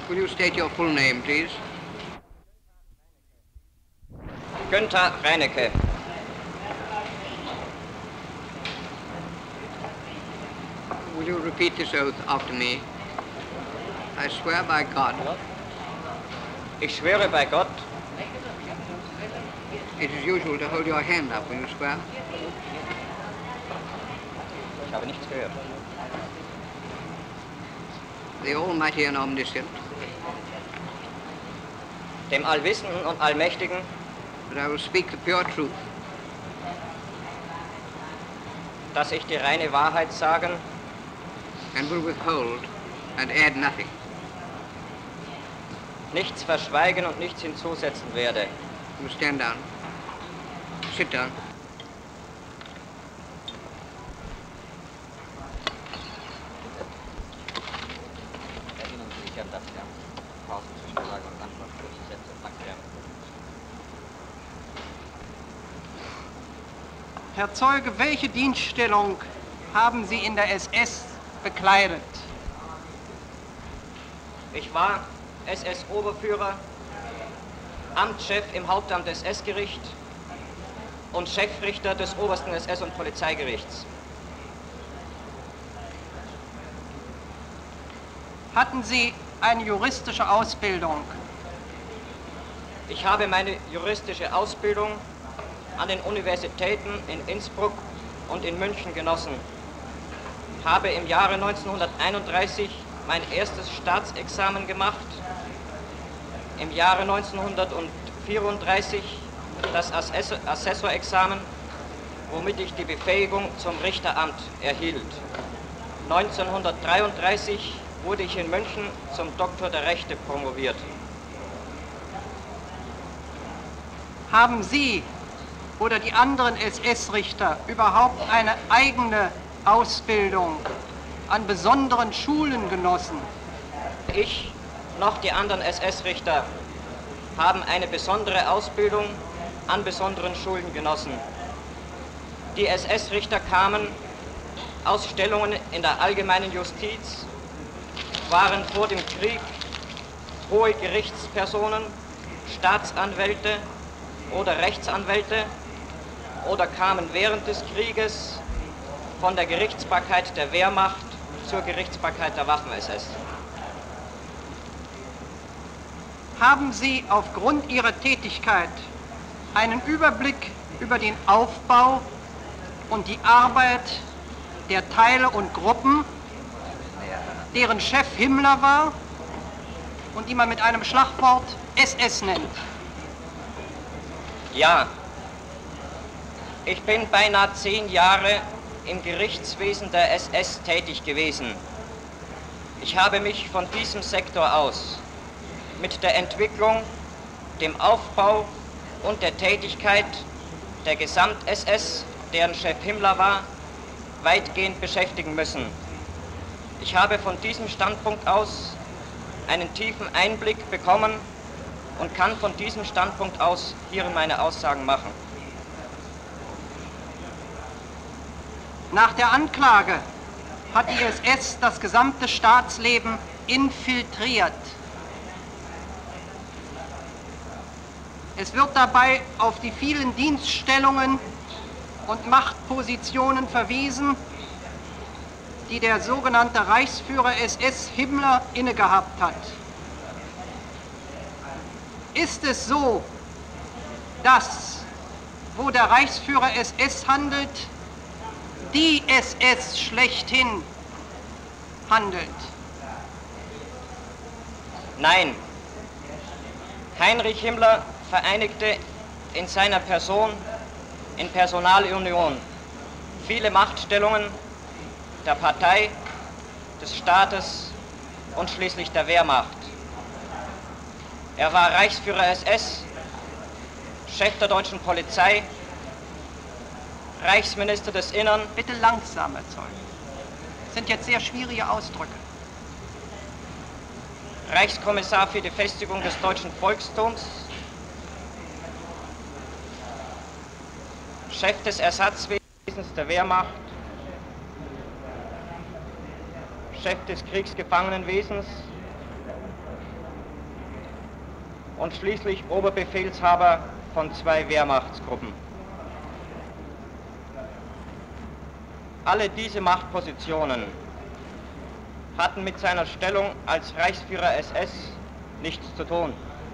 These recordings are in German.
Will you state your full name, please? Günther Reinecke. Will you repeat this oath after me? I swear by God. Ich schwöre bei Gott. It is usual to hold your hand up when you swear. Ich habe nichts gehört. The Almighty and Omniscient. Dem Allwissenden und Allmächtigen. But I will speak the pure truth. Dass ich die reine Wahrheit sagen. And will withhold and add nothing. Nichts verschweigen und nichts hinzusetzen werde. You stand down. Sit down. Erinnern Sie sich an das, ja? Pausen zwischen Frage und Antwort, kurze Sätze, Fakten. Herr Zeuge, welche Dienststellung haben Sie in der SS bekleidet? Ich war SS-Oberführer, Amtschef im Hauptamt des SS-Gericht und Chefrichter des obersten SS- und Polizeigerichts. Hatten Sie eine juristische Ausbildung? Ich habe meine juristische Ausbildung an den Universitäten in Innsbruck und in München genossen. Habe im Jahre 1931 mein erstes Staatsexamen gemacht, im Jahre 1934 das Assessorexamen, womit ich die Befähigung zum Richteramt erhielt. 1933 wurde ich in München zum Doktor der Rechte promoviert. Haben Sie oder die anderen SS-Richter überhaupt eine eigene Ausbildung an besonderen Schulen genossen? Ich noch die anderen SS-Richter haben eine besondere Ausbildung an besonderen Schulen genossen. Die SS-Richter kamen aus Stellungen in der allgemeinen Justiz, waren vor dem Krieg hohe Gerichtspersonen, Staatsanwälte oder Rechtsanwälte oder kamen während des Krieges von der Gerichtsbarkeit der Wehrmacht zur Gerichtsbarkeit der Waffen-SS. Haben Sie aufgrund Ihrer Tätigkeit einen Überblick über den Aufbau und die Arbeit der Teile und Gruppen, deren Chef Himmler war und die man mit einem Schlagwort SS nennt? Ja, ich bin beinahe 10 Jahre im Gerichtswesen der SS tätig gewesen. Ich habe mich von diesem Sektor aus mit der Entwicklung, dem Aufbau und der Tätigkeit der Gesamt-SS, deren Chef Himmler war, weitgehend beschäftigen müssen. Ich habe von diesem Standpunkt aus einen tiefen Einblick bekommen und kann von diesem Standpunkt aus hier meine Aussagen machen. Nach der Anklage hat die SS das gesamte Staatsleben infiltriert. Es wird dabei auf die vielen Dienststellungen und Machtpositionen verwiesen, die der sogenannte Reichsführer SS Himmler innegehabt hat. Ist es so, dass, wo der Reichsführer SS handelt, die SS schlechthin handelt? Nein. Heinrich Himmler vereinigte in seiner Person, in Personalunion, viele Machtstellungen der Partei, des Staates und schließlich der Wehrmacht. Er war Reichsführer SS, Chef der deutschen Polizei, Reichsminister des Innern. Bitte langsam, Herr Zeuge. Das sind jetzt sehr schwierige Ausdrücke. Reichskommissar für die Festigung des deutschen Volkstums, Chef des Ersatzwesens der Wehrmacht, Chef des Kriegsgefangenenwesens, und schließlich Oberbefehlshaber von 2 Wehrmachtsgruppen. Alle diese Machtpositionen hatten mit seiner Stellung als Reichsführer SS nichts zu tun.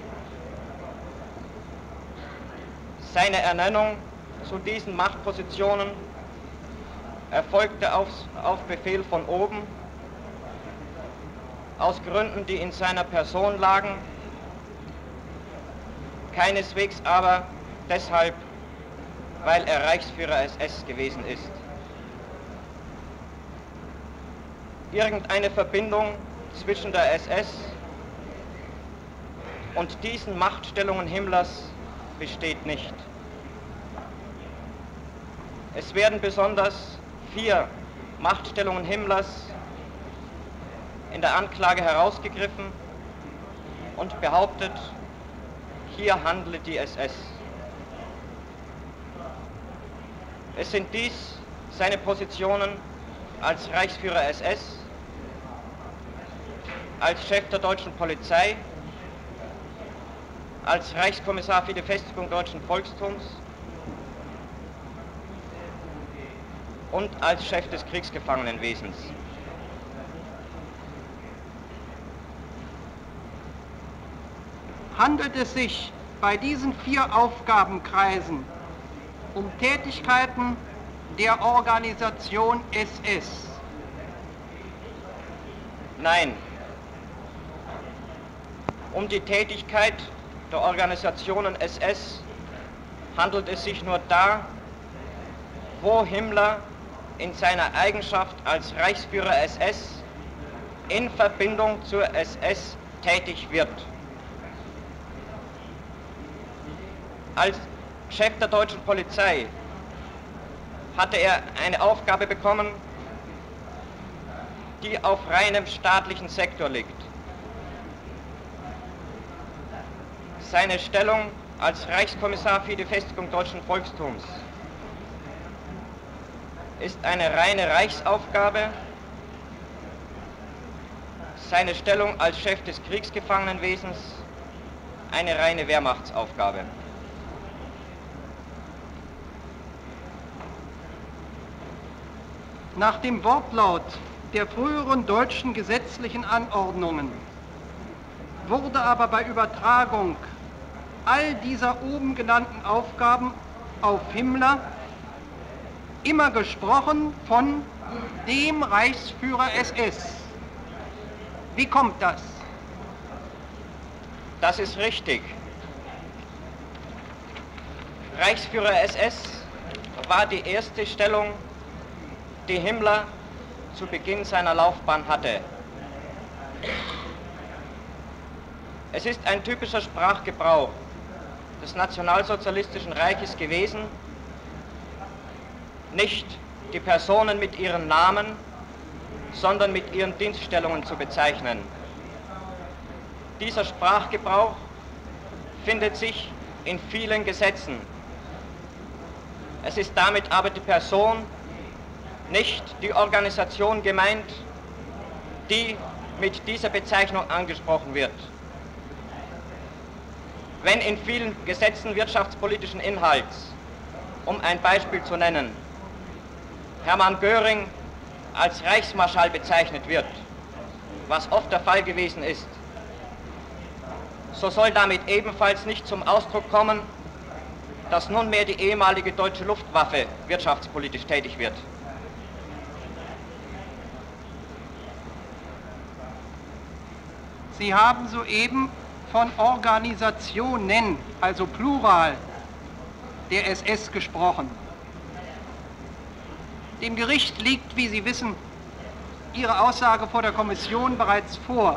Seine Ernennung zu diesen Machtpositionen erfolgte auf Befehl von oben, aus Gründen, die in seiner Person lagen, keineswegs aber deshalb, weil er Reichsführer SS gewesen ist. Irgendeine Verbindung zwischen der SS und diesen Machtstellungen Himmlers besteht nicht. Es werden besonders 4 Machtstellungen Himmlers in der Anklage herausgegriffen und behauptet, hier handle die SS. Es sind dies seine Positionen als Reichsführer SS, als Chef der deutschen Polizei, als Reichskommissar für die Festigung deutschen Volkstums und als Chef des Kriegsgefangenenwesens. Handelt es sich bei diesen 4 Aufgabenkreisen um Tätigkeiten der Organisation SS? Nein. Um die Tätigkeit der Organisationen SS handelt es sich nur da, wo Himmler in seiner Eigenschaft als Reichsführer SS in Verbindung zur SS tätig wird. Als Chef der deutschen Polizei hatte er eine Aufgabe bekommen, die auf reinem staatlichen Sektor liegt. Seine Stellung als Reichskommissar für die Festigung deutschen Volkstums ist eine reine Reichsaufgabe. Seine Stellung als Chef des Kriegsgefangenenwesens eine reine Wehrmachtsaufgabe. Nach dem Wortlaut der früheren deutschen gesetzlichen Anordnungen wurde aber bei Übertragung all dieser oben genannten Aufgaben auf Himmler immer gesprochen von dem Reichsführer SS. Wie kommt das? Das ist richtig. Reichsführer SS war die erste Stellung, die Himmler zu Beginn seiner Laufbahn hatte. Es ist ein typischer Sprachgebrauch des Nationalsozialistischen Reiches gewesen, nicht die Personen mit ihren Namen, sondern mit ihren Dienststellungen zu bezeichnen. Dieser Sprachgebrauch findet sich in vielen Gesetzen. Es ist damit aber die Person, nicht die Organisation gemeint, die mit dieser Bezeichnung angesprochen wird. Wenn in vielen Gesetzen wirtschaftspolitischen Inhalts, um ein Beispiel zu nennen, Hermann Göring als Reichsmarschall bezeichnet wird, was oft der Fall gewesen ist, so soll damit ebenfalls nicht zum Ausdruck kommen, dass nunmehr die ehemalige deutsche Luftwaffe wirtschaftspolitisch tätig wird. Sie haben soeben von Organisationen, also Plural, der SS gesprochen. Dem Gericht liegt, wie Sie wissen, Ihre Aussage vor der Kommission bereits vor,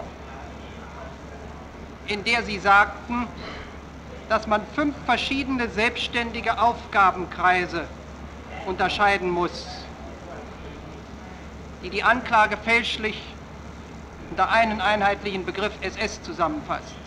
in der Sie sagten, dass man 5 verschiedene selbstständige Aufgabenkreise unterscheiden muss, die die Anklage fälschlich unter einen einheitlichen Begriff SS zusammenfasst,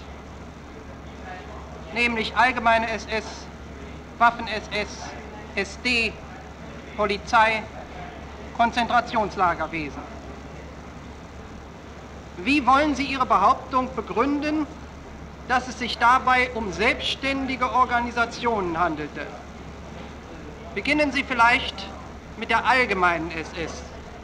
nämlich allgemeine SS, Waffen-SS, SD, Polizei, Konzentrationslagerwesen. Wie wollen Sie Ihre Behauptung begründen, dass es sich dabei um selbstständige Organisationen handelte. Beginnen Sie vielleicht mit der allgemeinen SS.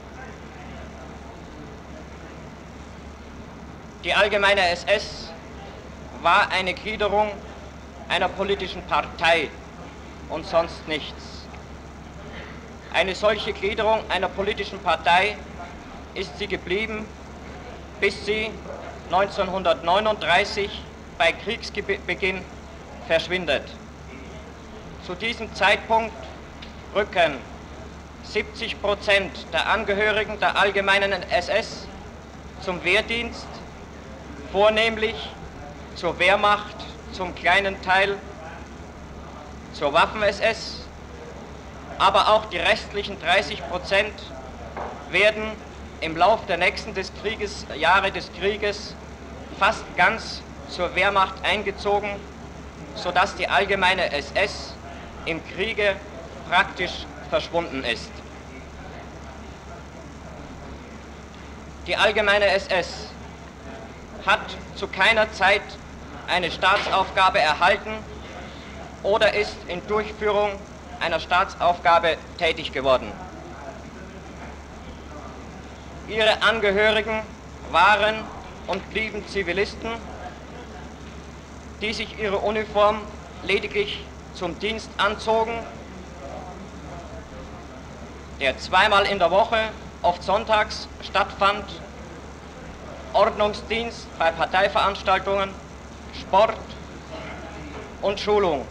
Die allgemeine SS war eine Gliederung einer politischen Partei und sonst nichts. Eine solche Gliederung einer politischen Partei ist sie geblieben, bis sie 1939 bei Kriegsbeginn verschwindet. Zu diesem Zeitpunkt rücken 70% der Angehörigen der allgemeinen SS zum Wehrdienst, vornehmlich zur Wehrmacht, zum kleinen Teil zur Waffen-SS, aber auch die restlichen 30% werden im Lauf der nächsten Jahre des Krieges fast ganz zur Wehrmacht eingezogen, sodass die allgemeine SS im Kriege praktisch verschwunden ist. Die allgemeine SS hat zu keiner Zeit eine Staatsaufgabe erhalten oder ist in Durchführung einer Staatsaufgabe tätig geworden. Ihre Angehörigen waren und blieben Zivilisten, die sich ihre Uniform lediglich zum Dienst anzogen, der zweimal in der Woche, oft sonntags, stattfand. Ordnungsdienst bei Parteiveranstaltungen, Sport und Schulung.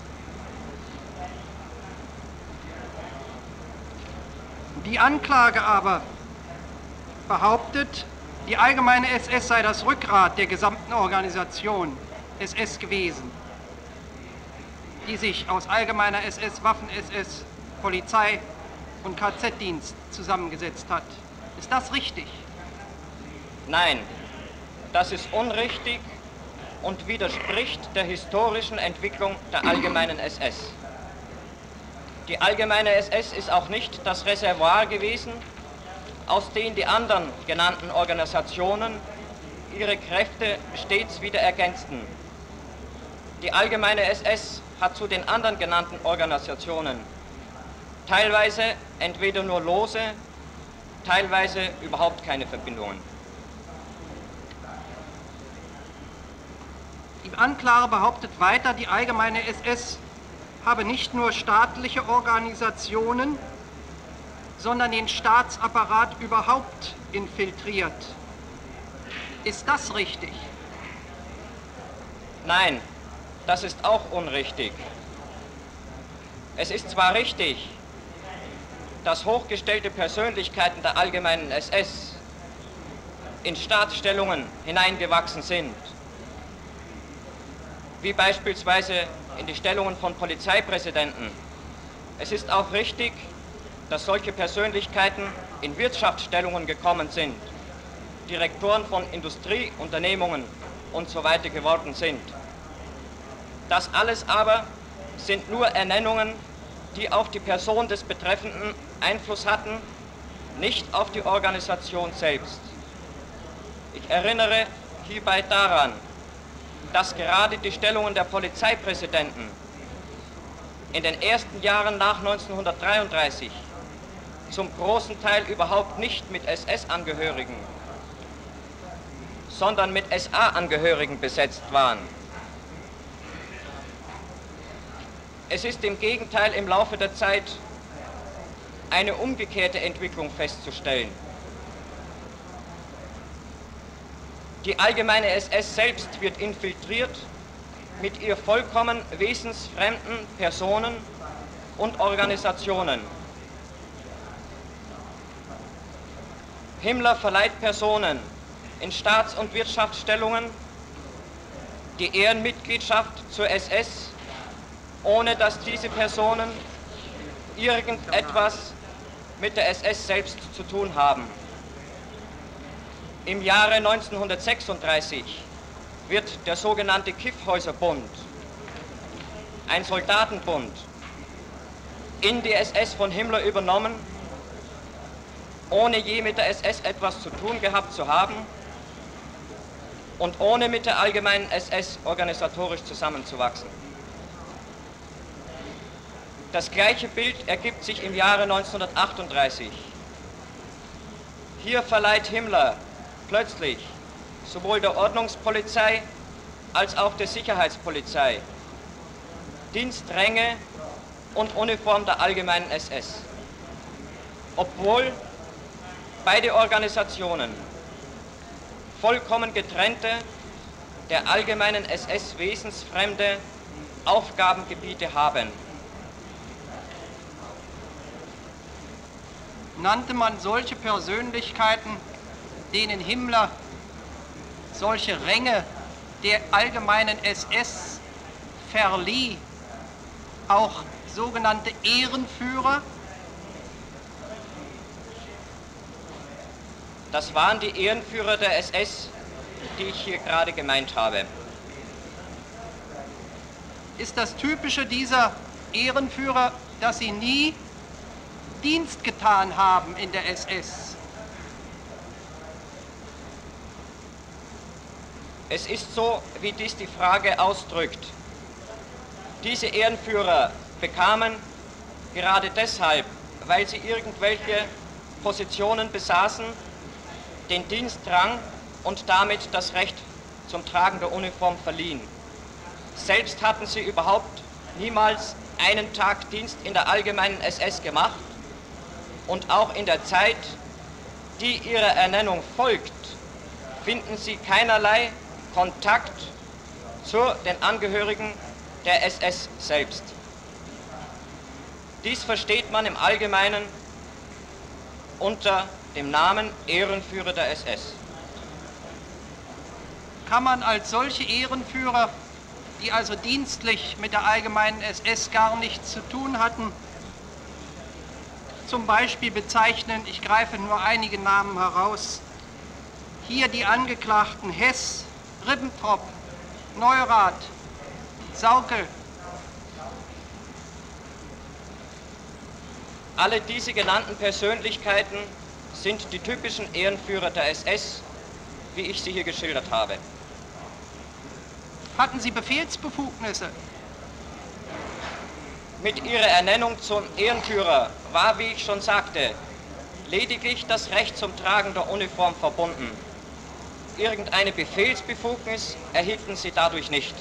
Die Anklage aber behauptet, die allgemeine SS sei das Rückgrat der gesamten Organisation SS gewesen, die sich aus allgemeiner SS, Waffen-SS, Polizei und KZ-Dienst zusammengesetzt hat. Ist das richtig? Nein, das ist unrichtig und widerspricht der historischen Entwicklung der allgemeinen SS. Die allgemeine SS ist auch nicht das Reservoir gewesen, aus dem die anderen genannten Organisationen ihre Kräfte stets wieder ergänzten. Die allgemeine SS hat zu den anderen genannten Organisationen teilweise entweder nur lose, teilweise überhaupt keine Verbindungen. Die Anklage behauptet weiter, die allgemeine SS habe nicht nur staatliche Organisationen, sondern den Staatsapparat überhaupt infiltriert. Ist das richtig? Nein, das ist auch unrichtig. Es ist zwar richtig, dass hochgestellte Persönlichkeiten der allgemeinen SS in Staatsstellungen hineingewachsen sind, wie beispielsweise in die Stellungen von Polizeipräsidenten. Es ist auch richtig, dass solche Persönlichkeiten in Wirtschaftsstellungen gekommen sind, Direktoren von Industrieunternehmungen und so weiter geworden sind. Das alles aber sind nur Ernennungen, die auf die Person des Betreffenden Einfluss hatten, nicht auf die Organisation selbst. Ich erinnere hierbei daran, dass gerade die Stellungen der Polizeipräsidenten in den ersten Jahren nach 1933 zum großen Teil überhaupt nicht mit SS-Angehörigen, sondern mit SA-Angehörigen besetzt waren. Es ist im Gegenteil im Laufe der Zeit eine umgekehrte Entwicklung festzustellen. Die allgemeine SS selbst wird infiltriert mit ihr vollkommen wesensfremden Personen und Organisationen. Himmler verleiht Personen in Staats- und Wirtschaftsstellungen die Ehrenmitgliedschaft zur SS, ohne dass diese Personen irgendetwas mit der SS selbst zu tun haben. Im Jahre 1936 wird der sogenannte Kyffhäuserbund, ein Soldatenbund, in die SS von Himmler übernommen, ohne je mit der SS etwas zu tun gehabt zu haben, und ohne mit der allgemeinen SS organisatorisch zusammenzuwachsen. Das gleiche Bild ergibt sich im Jahre 1938. Hier verleiht Himmler plötzlich sowohl der Ordnungspolizei als auch der Sicherheitspolizei Dienstränge und Uniform der allgemeinen SS. Obwohl beide Organisationen vollkommen getrennte, der allgemeinen SS wesensfremde Aufgabengebiete haben. Nannte man solche Persönlichkeiten, denen Himmler solche Ränge der allgemeinen SS verlieh, auch sogenannte Ehrenführer? Das waren die Ehrenführer der SS, die ich hier gerade gemeint habe. Ist das Typische dieser Ehrenführer, dass sie nie Dienst getan haben in der SS? Es ist so, wie dies die Frage ausdrückt. Diese Ehrenführer bekamen gerade deshalb, weil sie irgendwelche Positionen besaßen, den Dienstrang und damit das Recht zum Tragen der Uniform verliehen. Selbst hatten sie überhaupt niemals einen Tag Dienst in der allgemeinen SS gemacht und auch in der Zeit, die ihrer Ernennung folgt, finden sie keinerlei Kontakt zu den Angehörigen der SS selbst. Dies versteht man im Allgemeinen unter dem Namen Ehrenführer der SS. Kann man als solche Ehrenführer, die also dienstlich mit der allgemeinen SS gar nichts zu tun hatten, zum Beispiel bezeichnen, ich greife nur einige Namen heraus, hier die Angeklagten Hess, Ribbentrop, Neurath, Sauckel. Alle diese genannten Persönlichkeiten sind die typischen Ehrenführer der SS, wie ich sie hier geschildert habe. Hatten sie Befehlsbefugnisse? Mit ihrer Ernennung zum Ehrenführer war, wie ich schon sagte, lediglich das Recht zum Tragen der Uniform verbunden. Irgendeine Befehlsbefugnis erhielten sie dadurch nicht.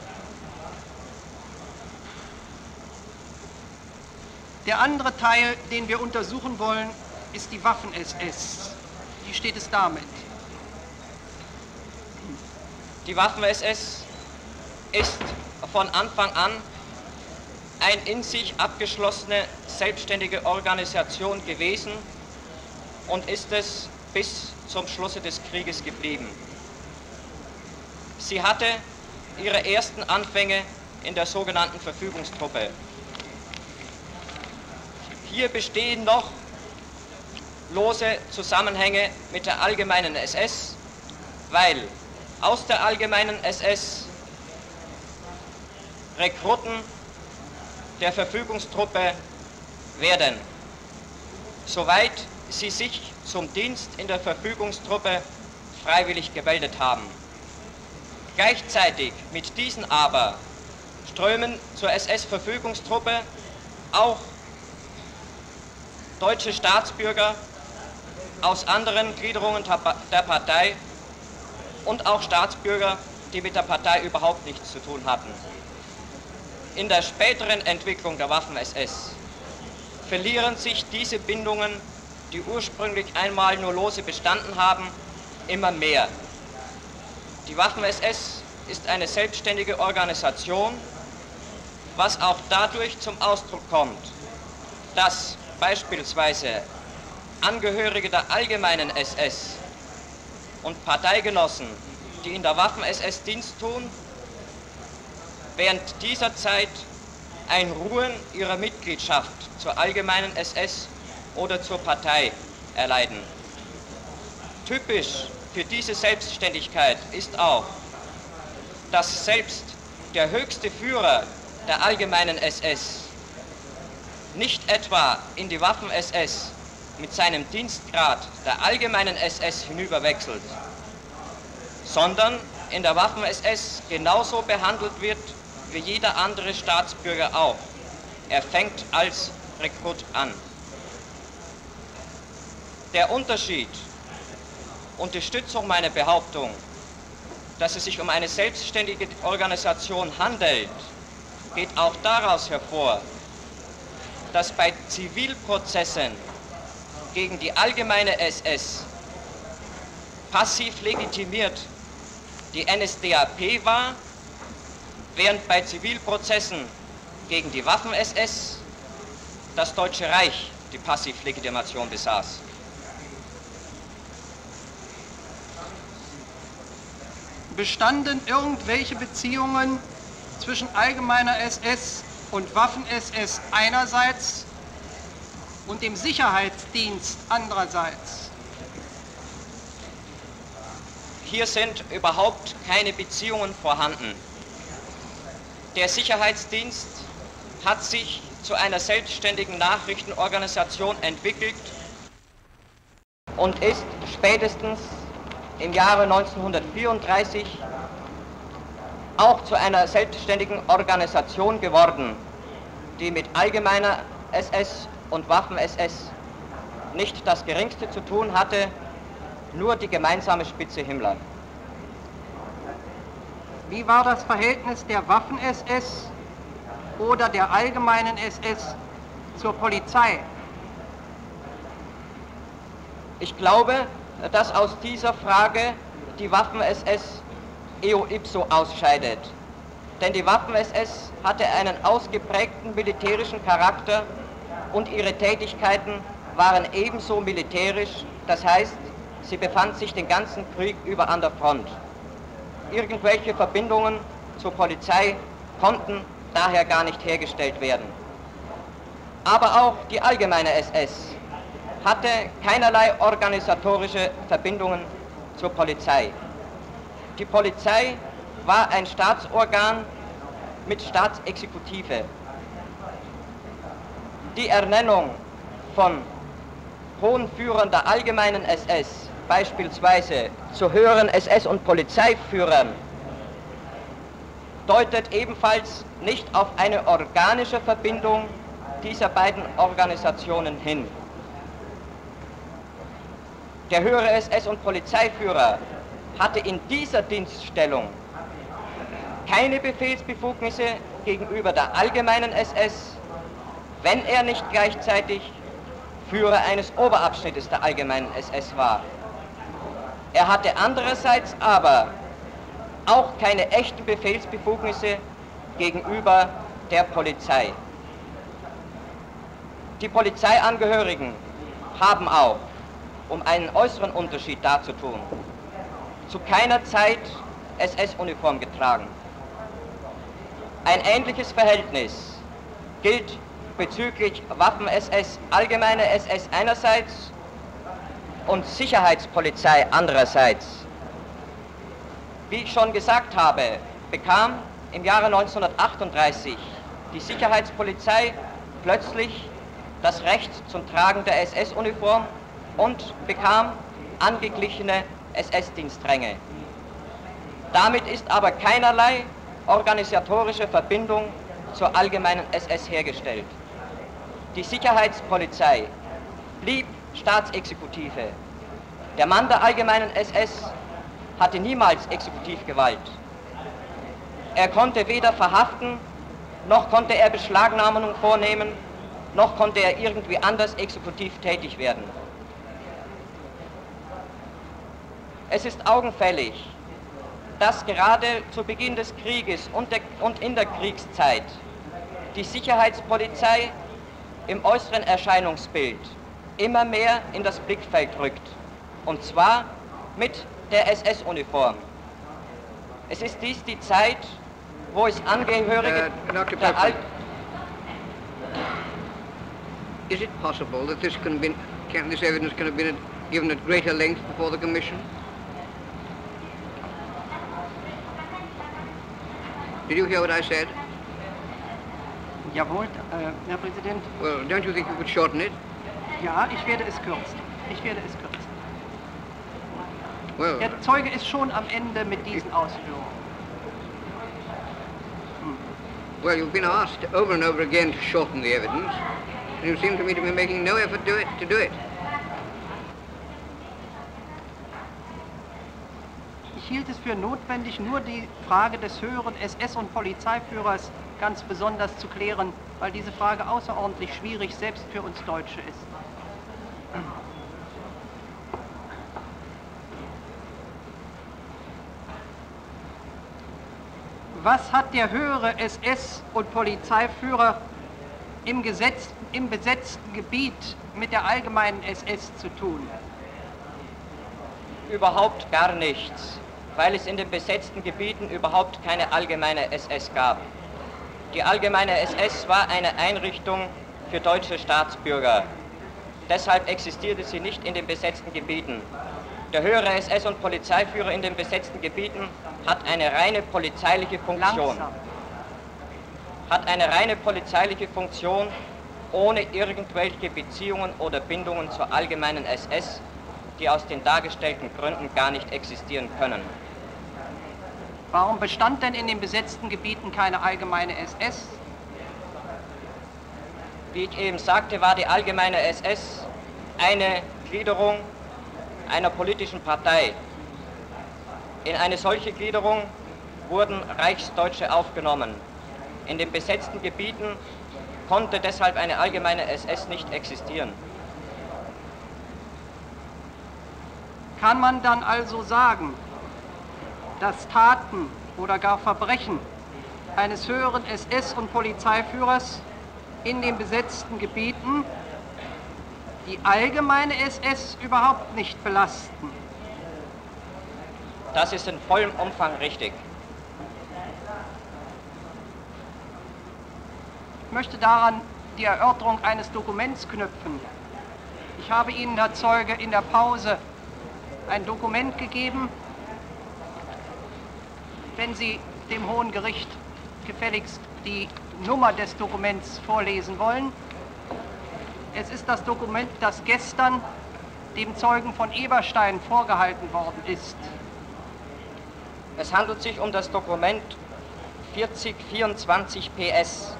Der andere Teil, den wir untersuchen wollen, ist die Waffen-SS. Wie steht es damit? Die Waffen-SS ist von Anfang an eine in sich abgeschlossene, selbstständige Organisation gewesen und ist es bis zum Schlusse des Krieges geblieben. Sie hatte ihre ersten Anfänge in der sogenannten Verfügungstruppe. Hier bestehen noch lose Zusammenhänge mit der allgemeinen SS, weil aus der allgemeinen SS Rekruten der Verfügungstruppe werden, soweit sie sich zum Dienst in der Verfügungstruppe freiwillig gemeldet haben. Gleichzeitig mit diesen aber strömen zur SS-Verfügungstruppe auch deutsche Staatsbürger aus anderen Gliederungen der Partei und auch Staatsbürger, die mit der Partei überhaupt nichts zu tun hatten. In der späteren Entwicklung der Waffen-SS verlieren sich diese Bindungen, die ursprünglich einmal nur lose bestanden haben, immer mehr. Die Waffen-SS ist eine selbstständige Organisation, was auch dadurch zum Ausdruck kommt, dass beispielsweise Angehörige der allgemeinen SS und Parteigenossen, die in der Waffen-SS Dienst tun, während dieser Zeit ein Ruhen ihrer Mitgliedschaft zur allgemeinen SS oder zur Partei erleiden. Typisch für diese Selbstständigkeit ist auch, dass selbst der höchste Führer der allgemeinen SS nicht etwa in die Waffen-SS mit seinem Dienstgrad der allgemeinen SS hinüberwechselt, sondern in der Waffen-SS genauso behandelt wird wie jeder andere Staatsbürger auch. Er fängt als Rekrut an. Der Unterschied unterstützt auch meine Behauptung, dass es sich um eine selbstständige Organisation handelt, geht auch daraus hervor, dass bei Zivilprozessen gegen die allgemeine SS passiv legitimiert die NSDAP war, während bei Zivilprozessen gegen die Waffen-SS das Deutsche Reich die Passivlegitimation besaß. Bestanden irgendwelche Beziehungen zwischen allgemeiner SS und Waffen-SS einerseits und dem Sicherheitsdienst andererseits? Hier sind überhaupt keine Beziehungen vorhanden. Der Sicherheitsdienst hat sich zu einer selbstständigen Nachrichtenorganisation entwickelt und ist spätestens im Jahre 1934 auch zu einer selbstständigen Organisation geworden, die mit allgemeiner SS und Waffen-SS nicht das Geringste zu tun hatte, nur die gemeinsame Spitze Himmler. Wie war das Verhältnis der Waffen-SS oder der allgemeinen SS zur Polizei? Ich glaube, dass aus dieser Frage die Waffen-SS eo ipso ausscheidet. Denn die Waffen-SS hatte einen ausgeprägten militärischen Charakter und ihre Tätigkeiten waren ebenso militärisch, das heißt, sie befand sich den ganzen Krieg über an der Front. Irgendwelche Verbindungen zur Polizei konnten daher gar nicht hergestellt werden. Aber auch die allgemeine SS hatte keinerlei organisatorische Verbindungen zur Polizei. Die Polizei war ein Staatsorgan mit Staatsexekutive. Die Ernennung von hohen Führern der allgemeinen SS, beispielsweise zu höheren SS- und Polizeiführern, deutet ebenfalls nicht auf eine organische Verbindung dieser beiden Organisationen hin. Der höhere SS- und Polizeiführer hatte in dieser Dienststellung keine Befehlsbefugnisse gegenüber der allgemeinen SS, wenn er nicht gleichzeitig Führer eines Oberabschnittes der allgemeinen SS war. Er hatte andererseits aber auch keine echten Befehlsbefugnisse gegenüber der Polizei. Die Polizeiangehörigen haben auch, um einen äußeren Unterschied darzutun, zu keiner Zeit SS-Uniform getragen. Ein ähnliches Verhältnis gilt bezüglich Waffen-SS, allgemeine SS einerseits und Sicherheitspolizei andererseits. Wie ich schon gesagt habe, bekam im Jahre 1938 die Sicherheitspolizei plötzlich das Recht zum Tragen der SS-Uniform und bekam angeglichene SS-Dienstränge. Damit ist aber keinerlei organisatorische Verbindung zur allgemeinen SS hergestellt. Die Sicherheitspolizei blieb Staatsexekutive. Der Mann der allgemeinen SS hatte niemals Exekutivgewalt. Er konnte weder verhaften, noch konnte er Beschlagnahmungen vornehmen, noch konnte er irgendwie anders exekutiv tätig werden. Es ist augenfällig, dass gerade zu Beginn des Krieges und in der Kriegszeit die Sicherheitspolizei im äußeren Erscheinungsbild immer mehr in das Blickfeld rückt, und zwar mit der SS-Uniform. Es ist dies die Zeit, wo es Angehörige der Alten... Is it possible that this evidence can have been given at greater length before the Commission? Did you hear what I said? Jawohl, Herr Präsident. Well, don't you think you could shorten it? Ja, ich werde es kürzen. Ich werde es kürzen. Well, Der Zeuge ist schon am Ende mit diesen Ausführungen. well, you've been asked over and over again to shorten the evidence, and you seem to me to be making no effort to do it. Ich hielt es für notwendig, nur die Frage des höheren SS- und Polizeiführers ganz besonders zu klären, weil diese Frage außerordentlich schwierig selbst für uns Deutsche ist. Was hat der höhere SS- und Polizeiführer im besetzten Gebiet mit der allgemeinen SS zu tun? Überhaupt gar nichts, weil es in den besetzten Gebieten überhaupt keine allgemeine SS gab. Die allgemeine SS war eine Einrichtung für deutsche Staatsbürger. Deshalb existierte sie nicht in den besetzten Gebieten. Der höhere SS- und Polizeiführer in den besetzten Gebieten hat eine reine polizeiliche Funktion. Langsam. Hat eine reine polizeiliche Funktion, ohne irgendwelche Beziehungen oder Bindungen zur allgemeinen SS, die aus den dargestellten Gründen gar nicht existieren können. Warum bestand denn in den besetzten Gebieten keine allgemeine SS? Wie ich eben sagte, war die allgemeine SS eine Gliederung einer politischen Partei. In eine solche Gliederung wurden Reichsdeutsche aufgenommen. In den besetzten Gebieten konnte deshalb eine allgemeine SS nicht existieren. Kann man dann also sagen, dass Taten oder gar Verbrechen eines höheren SS- und Polizeiführers in den besetzten Gebieten die allgemeine SS überhaupt nicht belasten? Das ist in vollem Umfang richtig. Ich möchte daran die Erörterung eines Dokuments knüpfen. Ich habe Ihnen, Herr Zeuge, in der Pause ein Dokument gegeben. Wenn Sie dem Hohen Gericht gefälligst die Nummer des Dokuments vorlesen wollen. Es ist das Dokument, das gestern dem Zeugen von Eberstein vorgehalten worden ist. Es handelt sich um das Dokument 4024 PS.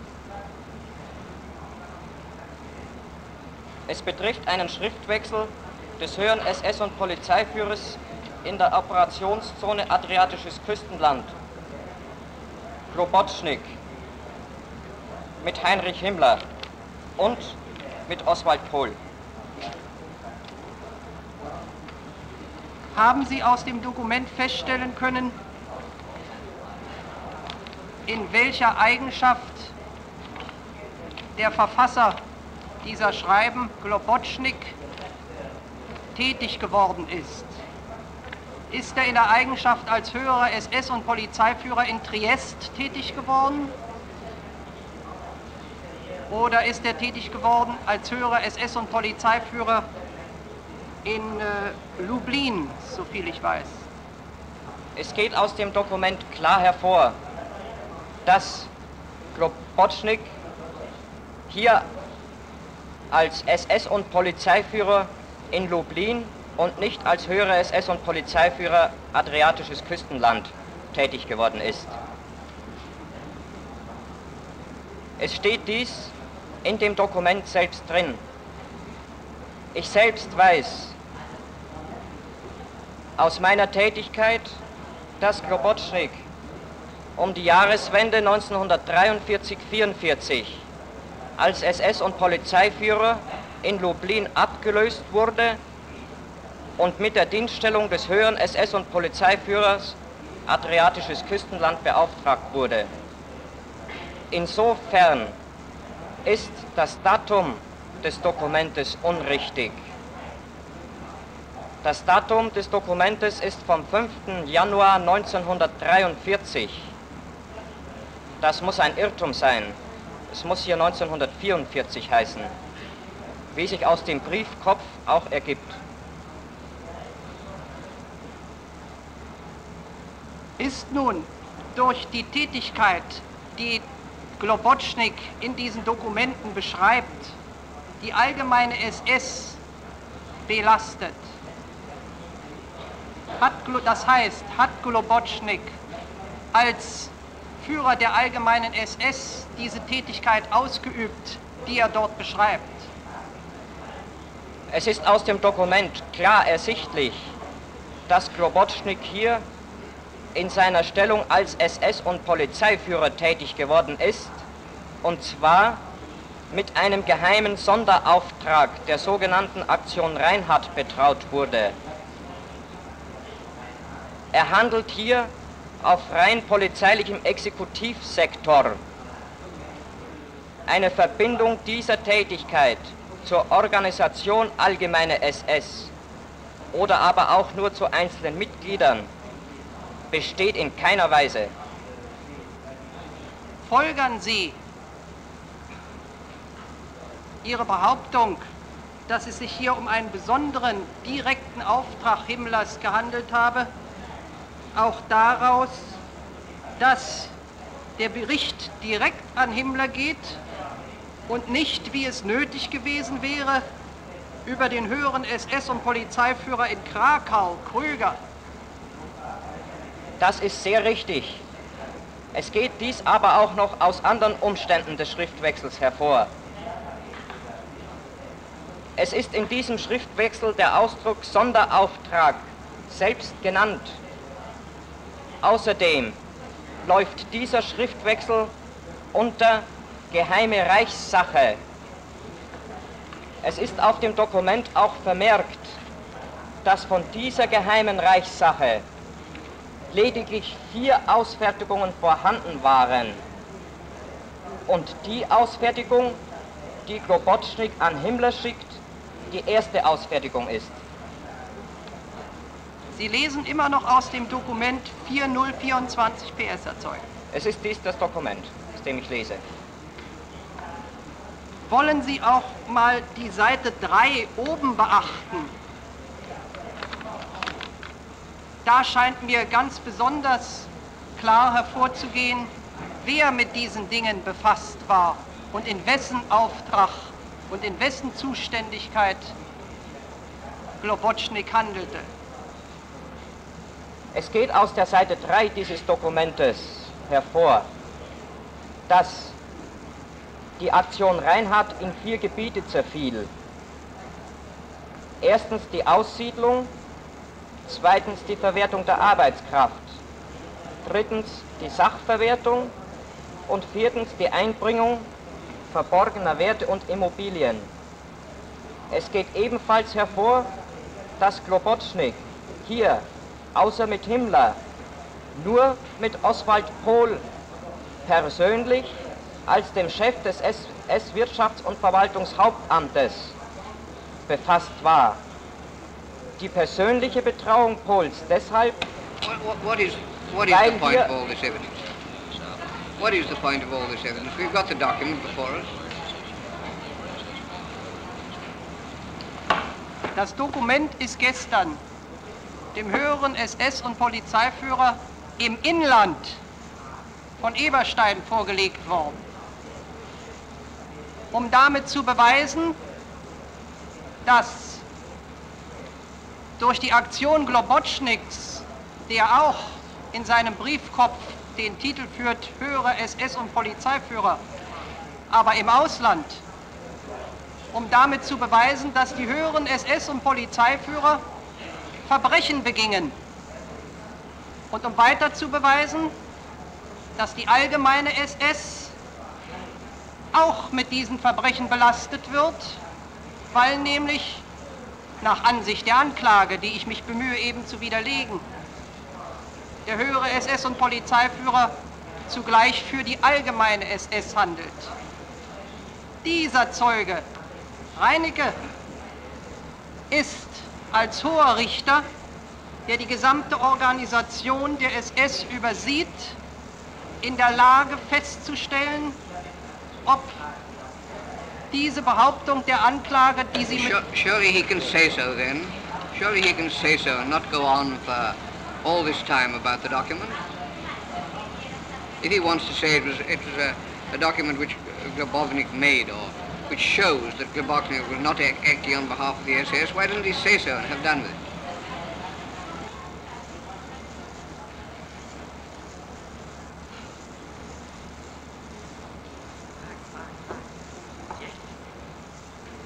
Es betrifft einen Schriftwechsel des höheren SS- und Polizeiführers in der Operationszone Adriatisches Küstenland, Globotschnik, mit Heinrich Himmler und mit Oswald Pohl. Haben Sie aus dem Dokument feststellen können, in welcher Eigenschaft der Verfasser dieser Schreiben, Globotschnik, tätig geworden ist? Ist er in der Eigenschaft als höherer SS- und Polizeiführer in Triest tätig geworden? Oder ist er tätig geworden als höherer SS- und Polizeiführer in Lublin, soviel ich weiß? Es geht aus dem Dokument klar hervor, dass Globotschnik hier als SS- und Polizeiführer in Lublin und nicht als höherer SS- und Polizeiführer Adriatisches Küstenland tätig geworden ist. Es steht dies in dem Dokument selbst drin. Ich selbst weiß aus meiner Tätigkeit, dass Globotschnik um die Jahreswende 1943-44 als SS- und Polizeiführer in Lublin abgelöst wurde und mit der Dienststellung des höheren SS- und Polizeiführers Adriatisches Küstenland beauftragt wurde. Insofern ist das Datum des Dokumentes unrichtig. Das Datum des Dokumentes ist vom 5. Januar 1943. Das muss ein Irrtum sein. Es muss hier 1944 heißen, wie sich aus dem Briefkopf auch ergibt. Ist nun durch die Tätigkeit, die Globotschnik in diesen Dokumenten beschreibt, die allgemeine SS belastet? Das heißt, hat Globocnik als Führer der allgemeinen SS diese Tätigkeit ausgeübt, die er dort beschreibt? Es ist aus dem Dokument klar ersichtlich, dass Globocnik hier in seiner Stellung als SS- und Polizeiführer tätig geworden ist, und zwar mit einem geheimen Sonderauftrag der sogenannten Aktion Reinhardt betraut wurde. Er handelt hier auf rein polizeilichem Exekutivsektor. Eine Verbindung dieser Tätigkeit zur Organisation Allgemeine SS oder aber auch nur zu einzelnen Mitgliedern besteht in keiner Weise. Folgern Sie Ihre Behauptung, dass es sich hier um einen besonderen, direkten Auftrag Himmlers gehandelt habe, auch daraus, dass der Bericht direkt an Himmler geht und nicht, wie es nötig gewesen wäre, über den höheren SS- und Polizeiführer in Krakau, Krüger? Das ist sehr richtig. Es geht dies aber auch noch aus anderen Umständen des Schriftwechsels hervor. Es ist in diesem Schriftwechsel der Ausdruck Sonderauftrag selbst genannt. Außerdem läuft dieser Schriftwechsel unter geheime Reichssache. Es ist auf dem Dokument auch vermerkt, dass von dieser geheimen Reichssache lediglich 4 Ausfertigungen vorhanden waren. Und die Ausfertigung, die Globocnik an Himmler schickt, die erste Ausfertigung ist. Sie lesen immer noch aus dem Dokument 4024 PS erzeugen. Es ist dies das Dokument, aus dem ich lese. Wollen Sie auch mal die Seite 3 oben beachten? Da scheint mir ganz besonders klar hervorzugehen, wer mit diesen Dingen befasst war und in wessen Auftrag und in wessen Zuständigkeit Globocnik handelte. Es geht aus der Seite 3 dieses Dokumentes hervor, dass die Aktion Reinhardt in 4 Gebiete zerfiel. Erstens die Aussiedlung, zweitens die Verwertung der Arbeitskraft, drittens die Sachverwertung und viertens die Einbringung verborgener Werte und Immobilien. Es geht ebenfalls hervor, dass Globocnik hier außer mit Himmler nur mit Oswald Pohl persönlich als dem Chef des SS-Wirtschafts- und Verwaltungshauptamtes befasst war. Die persönliche Betrauung Pohls deshalb, What is the point of all this evidence? What is the point of all this evidence? We've got the document before us. Das Dokument ist gestern dem höheren SS- und Polizeiführer im Inland von Eberstein vorgelegt worden, um damit zu beweisen, dass durch die Aktion Globocniks, der auch in seinem Briefkopf den Titel führt, höhere SS- und Polizeiführer, aber im Ausland, um damit zu beweisen, dass die höheren SS- und Polizeiführer Verbrechen begingen und um weiter zu beweisen, dass die allgemeine SS auch mit diesen Verbrechen belastet wird, weil nämlich nach Ansicht der Anklage, die ich mich bemühe eben zu widerlegen, der höhere SS- und Polizeiführer zugleich für die allgemeine SS handelt. Dieser Zeuge, Reinecke, ist als hoher Richter, der die gesamte Organisation der SS übersieht, in der Lage festzustellen, ob diese Behauptung der Anklage, die sie mit... Surely he can say so then. Surely he can say so and not go on for all this time about the document. If he wants to say it was a document which Globocnik made, or which shows that Globocnik was not acting on behalf of the SS, why didn't he say so and have done with it?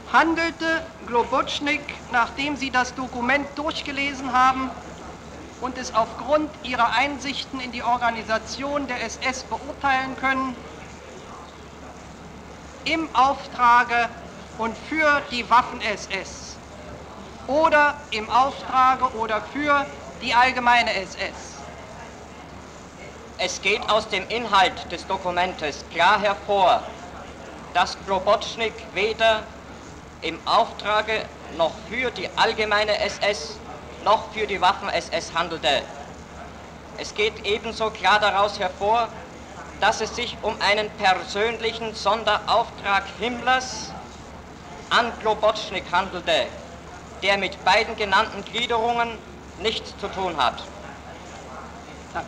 Handelte Globocnik, nachdem Sie das Dokument durchgelesen haben und es aufgrund Ihrer Einsichten in die Organisation der SS beurteilen können, im Auftrage und für die Waffen-SS oder im Auftrage oder für die allgemeine SS? Es geht aus dem Inhalt des Dokumentes klar hervor, dass Globocnik weder im Auftrage noch für die allgemeine SS noch für die Waffen-SS handelte. Es geht ebenso klar daraus hervor, dass es sich um einen persönlichen Sonderauftrag Himmlers an Globocnik handelte, der mit beiden genannten Gliederungen nichts zu tun hat. Danke.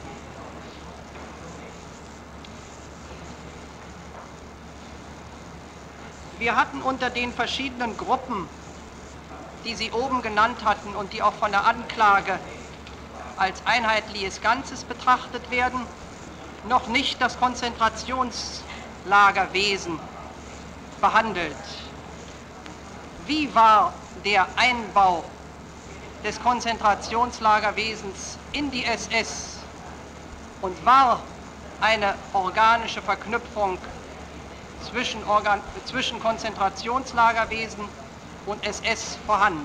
Wir hatten unter den verschiedenen Gruppen, die Sie oben genannt hatten und die auch von der Anklage als einheitliches Ganzes betrachtet werden, noch nicht das Konzentrationslagerwesen behandelt. Wie war der Einbau des Konzentrationslagerwesens in die SS und war eine organische Verknüpfung zwischen Konzentrationslagerwesen und SS vorhanden?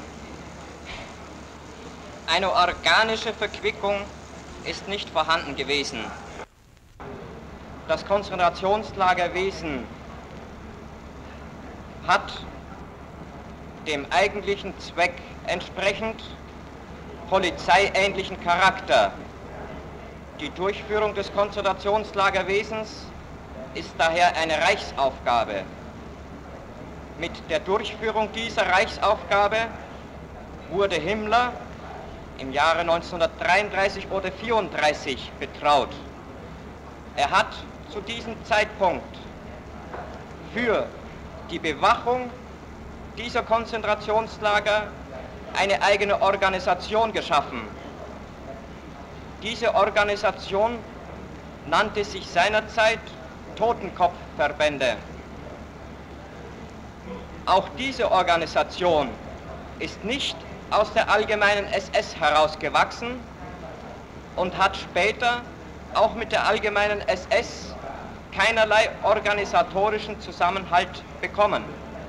Eine organische Verquickung ist nicht vorhanden gewesen. Das Konzentrationslagerwesen hat dem eigentlichen Zweck entsprechend polizeiähnlichen Charakter. Die Durchführung des Konzentrationslagerwesens ist daher eine Reichsaufgabe. Mit der Durchführung dieser Reichsaufgabe wurde Himmler im Jahre 1933 oder 1934 betraut. Er hat zu diesem Zeitpunkt für die Bewachung dieser Konzentrationslager eine eigene Organisation geschaffen. Diese Organisation nannte sich seinerzeit Totenkopfverbände. Auch diese Organisation ist nicht aus der allgemeinen SS herausgewachsen und hat später auch mit der allgemeinen SS keinerlei organisatorischen Zusammenhalt bekommen.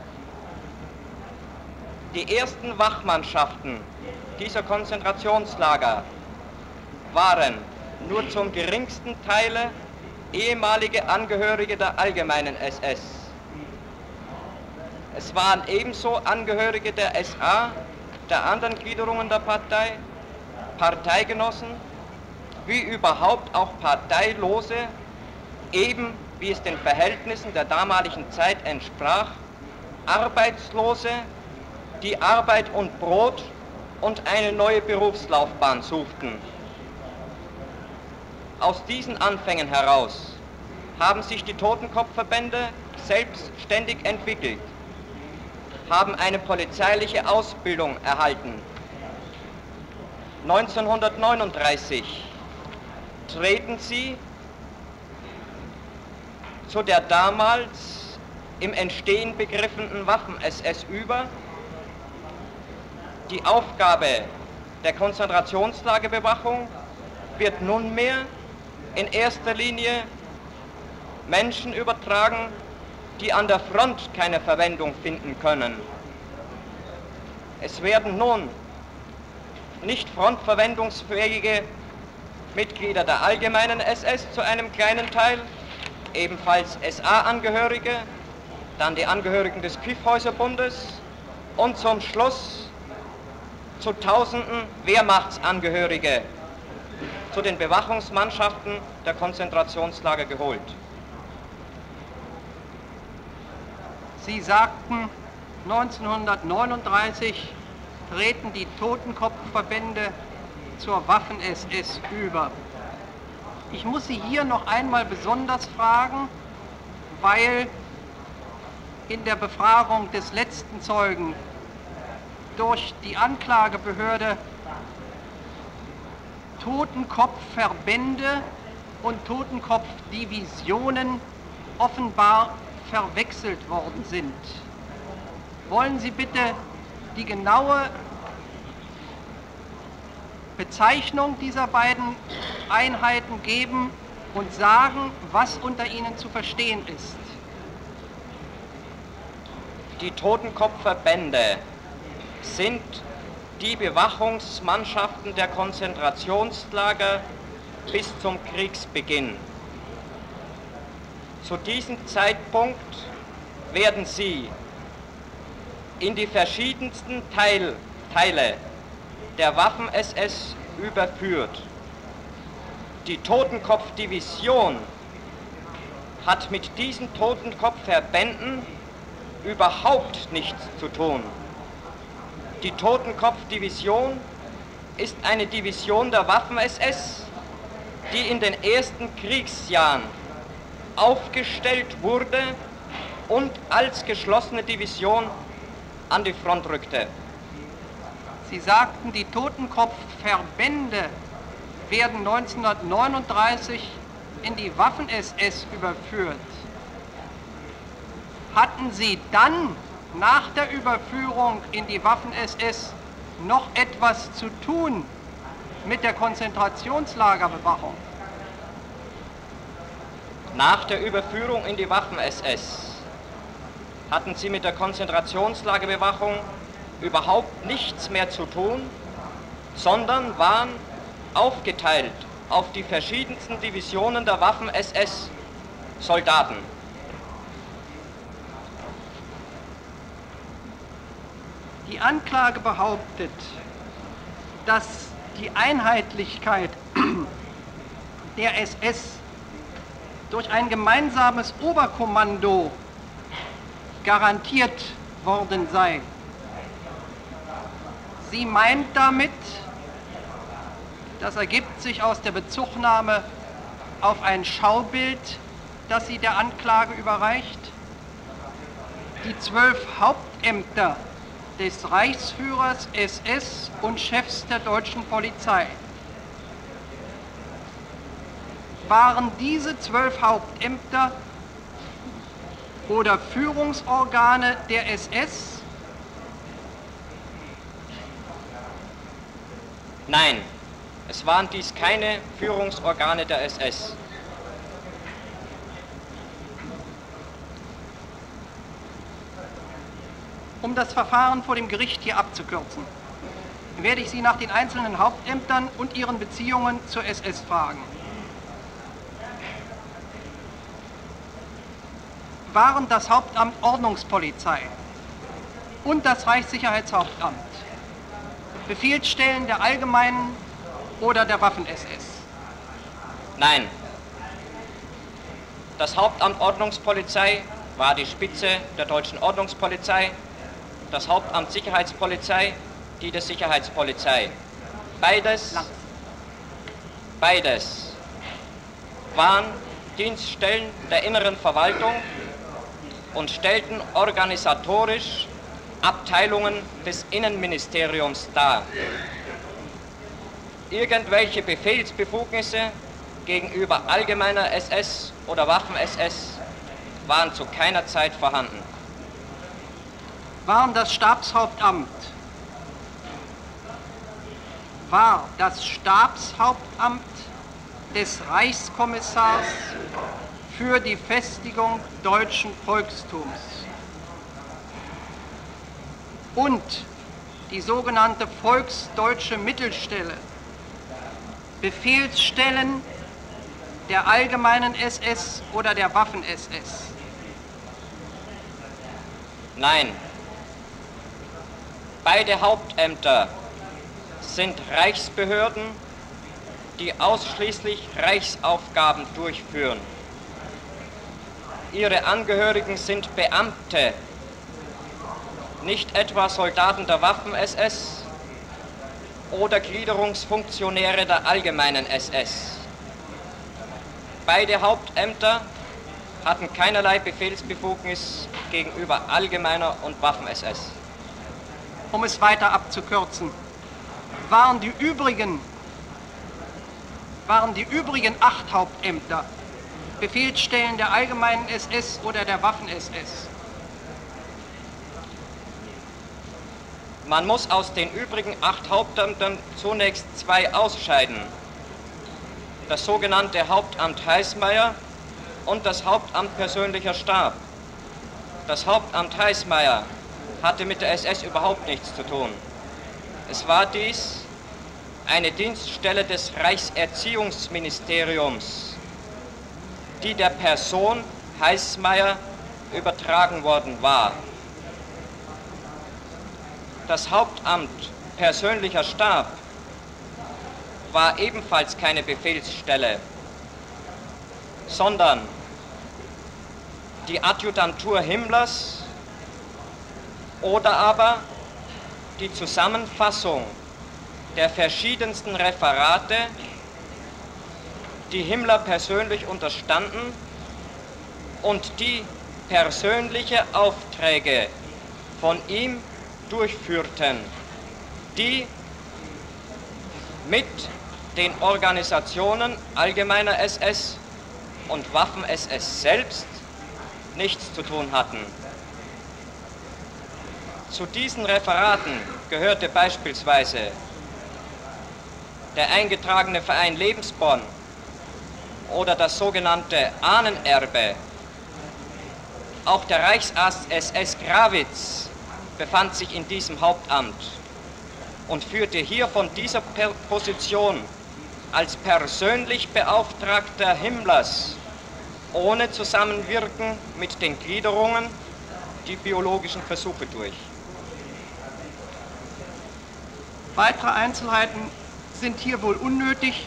Die ersten Wachmannschaften dieser Konzentrationslager waren nur zum geringsten Teile ehemalige Angehörige der allgemeinen SS. Es waren ebenso Angehörige der SA, der anderen Gliederungen der Partei, Parteigenossen, wie überhaupt auch Parteilose, eben wie es den Verhältnissen der damaligen Zeit entsprach, Arbeitslose, die Arbeit und Brot und eine neue Berufslaufbahn suchten. Aus diesen Anfängen heraus haben sich die Totenkopfverbände selbstständig entwickelt, haben eine polizeiliche Ausbildung erhalten. 1939 treten sie zu der damals im Entstehen begriffenen Waffen-SS über. Die Aufgabe der Konzentrationslagerbewachung wird nunmehr in erster Linie Menschen übertragen, die an der Front keine Verwendung finden können. Es werden nun nicht frontverwendungsfähige Mitglieder der allgemeinen SS zu einem kleinen Teil, ebenfalls SA-Angehörige, dann die Angehörigen des Kyffhäuserbundes und zum Schluss zu Tausenden Wehrmachtsangehörige zu den Bewachungsmannschaften der Konzentrationslager geholt. Sie sagten, 1939 treten die Totenkopfverbände zur Waffen-SS über. Ich muss Sie hier noch einmal besonders fragen, weil in der Befragung des letzten Zeugen durch die Anklagebehörde Totenkopfverbände und Totenkopfdivisionen offenbar verwechselt worden sind. wollen Sie bitte die genaue Bezeichnung dieser beiden Einheiten geben und sagen, was unter ihnen zu verstehen ist? Die Totenkopfverbände sind die Bewachungsmannschaften der Konzentrationslager bis zum Kriegsbeginn. Zu diesem Zeitpunkt werden sie in die verschiedensten Teile der Waffen-SS überführt. Die Totenkopfdivision hat mit diesen Totenkopfverbänden überhaupt nichts zu tun. Die Totenkopfdivision ist eine Division der Waffen-SS, die in den ersten Kriegsjahren aufgestellt wurde und als geschlossene Division an die Front rückte. Sie sagten, die Totenkopfverbände werden 1939 in die Waffen-SS überführt. Hatten Sie dann nach der Überführung in die Waffen-SS noch etwas zu tun mit der Konzentrationslagerbewachung? Nach der Überführung in die Waffen-SS hatten sie mit der Konzentrationslagerbewachung überhaupt nichts mehr zu tun, sondern waren aufgeteilt auf die verschiedensten Divisionen der Waffen-SS Soldaten. Die Anklage behauptet, dass die Einheitlichkeit der SS durch ein gemeinsames Oberkommando garantiert worden sei. Sie meint damit, das ergibt sich aus der Bezugnahme auf ein Schaubild, das sie der Anklage überreicht, die 12 Hauptämter des Reichsführers SS und Chefs der deutschen Polizei. Waren diese 12 Hauptämter oder Führungsorgane der SS? Nein, es waren dies keine Führungsorgane der SS. Um das Verfahren vor dem Gericht hier abzukürzen, werde ich Sie nach den einzelnen Hauptämtern und ihren Beziehungen zur SS fragen. Waren das Hauptamt Ordnungspolizei und das Reichssicherheitshauptamt Befehlsstellen der Allgemeinen oder der Waffen-SS? Nein. Das Hauptamt Ordnungspolizei war die Spitze der deutschen Ordnungspolizei, das Hauptamt Sicherheitspolizei, die der Sicherheitspolizei. Beides waren Dienststellen der inneren Verwaltung und stellten organisatorisch Abteilungen des Innenministeriums dar. Irgendwelche Befehlsbefugnisse gegenüber allgemeiner SS oder Waffen-SS waren zu keiner Zeit vorhanden. War das Stabshauptamt des Reichskommissars für die Festigung deutschen Volkstums und die sogenannte Volksdeutsche Mittelstelle Befehlsstellen der allgemeinen SS oder der Waffen-SS? Nein. Beide Hauptämter sind Reichsbehörden, die ausschließlich Reichsaufgaben durchführen. Ihre Angehörigen sind Beamte, nicht etwa Soldaten der Waffen-SS oder Gliederungsfunktionäre der allgemeinen SS. Beide Hauptämter hatten keinerlei Befehlsbefugnis gegenüber allgemeiner und Waffen-SS. Um es weiter abzukürzen, waren die übrigen 8 Hauptämter Befehlsstellen der allgemeinen SS oder der Waffen-SS? Man muss aus den übrigen 8 Hauptämtern zunächst 2 ausscheiden. Das sogenannte Hauptamt Heismeier und das Hauptamt persönlicher Stab. Das Hauptamt Heismeier hatte mit der SS überhaupt nichts zu tun. Es war dies eine Dienststelle des Reichserziehungsministeriums, die der Person Heismeier übertragen worden war. Das Hauptamt persönlicher Stab war ebenfalls keine Befehlsstelle, sondern die Adjutantur Himmlers oder aber die Zusammenfassung der verschiedensten Referate, die Himmler persönlich unterstanden und die persönliche Aufträge von ihm durchführten, die mit den Organisationen allgemeiner SS und Waffen-SS selbst nichts zu tun hatten. Zu diesen Referaten gehörte beispielsweise der eingetragene Verein Lebensborn oder das sogenannte Ahnenerbe. Auch der Reichsarzt SS Grawitz befand sich in diesem Hauptamt und führte hier von dieser Position als persönlich Beauftragter Himmlers ohne Zusammenwirken mit den Gliederungen die biologischen Versuche durch. Weitere Einzelheiten sind hier wohl unnötig.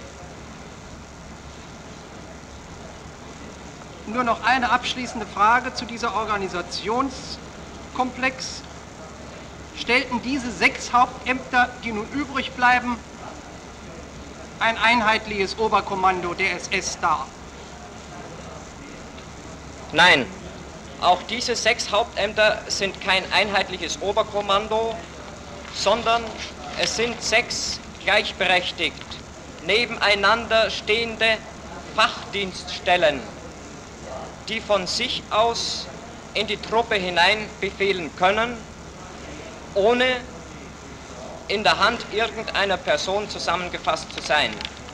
Nur noch eine abschließende Frage zu dieser Organisationskomplex. Stellten diese 6 Hauptämter, die nun übrig bleiben, ein einheitliches Oberkommando der SS dar? Nein, auch diese 6 Hauptämter sind kein einheitliches Oberkommando, sondern es sind 6 gleichberechtigt nebeneinander stehende Fachdienststellen, die von sich aus in die Truppe hinein befehlen können, ohne in der Hand irgendeiner Person zusammengefasst zu sein.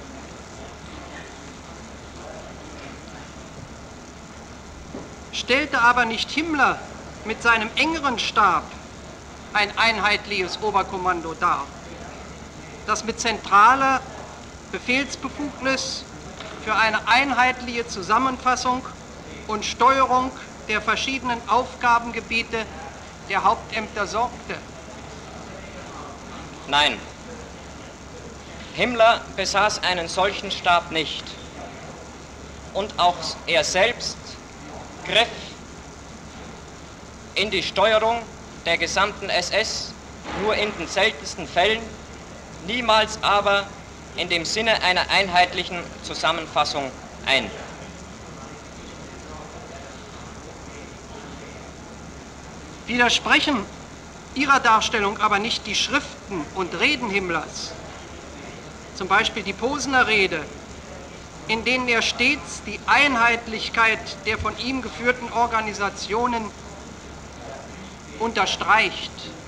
Stellte aber nicht Himmler mit seinem engeren Stab ein einheitliches Oberkommando dar, das mit zentraler Befehlsbefugnis für eine einheitliche Zusammenfassung und Steuerung der verschiedenen Aufgabengebiete der Hauptämter sorgte? Nein, Himmler besaß einen solchen Stab nicht und auch er selbst griff in die Steuerung der gesamten SS nur in den seltensten Fällen, niemals aber in dem Sinne einer einheitlichen Zusammenfassung ein. Widersprechen ihrer Darstellung aber nicht die Schriften und Reden Himmlers, zum Beispiel die Posener Rede, in denen er stets die Einheitlichkeit der von ihm geführten Organisationen unterstreicht?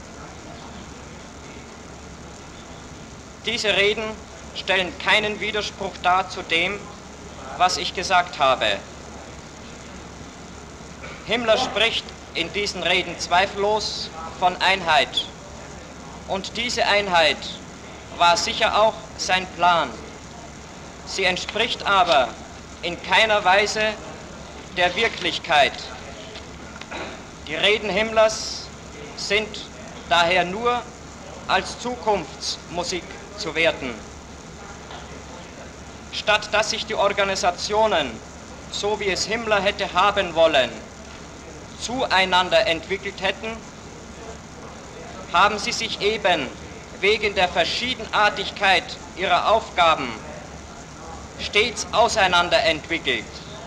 Diese Reden stellen keinen Widerspruch dar zu dem, was ich gesagt habe. Himmler spricht in diesen Reden zweifellos von Einheit. Und diese Einheit war sicher auch sein Plan. Sie entspricht aber in keiner Weise der Wirklichkeit. Die Reden Himmlers sind daher nur als Zukunftsmusik zu werten. Statt dass sich die Organisationen, so wie es Himmler hätte haben wollen, zueinander entwickelt hätten, haben sie sich eben wegen der Verschiedenartigkeit ihrer Aufgaben stets auseinander entwickelt.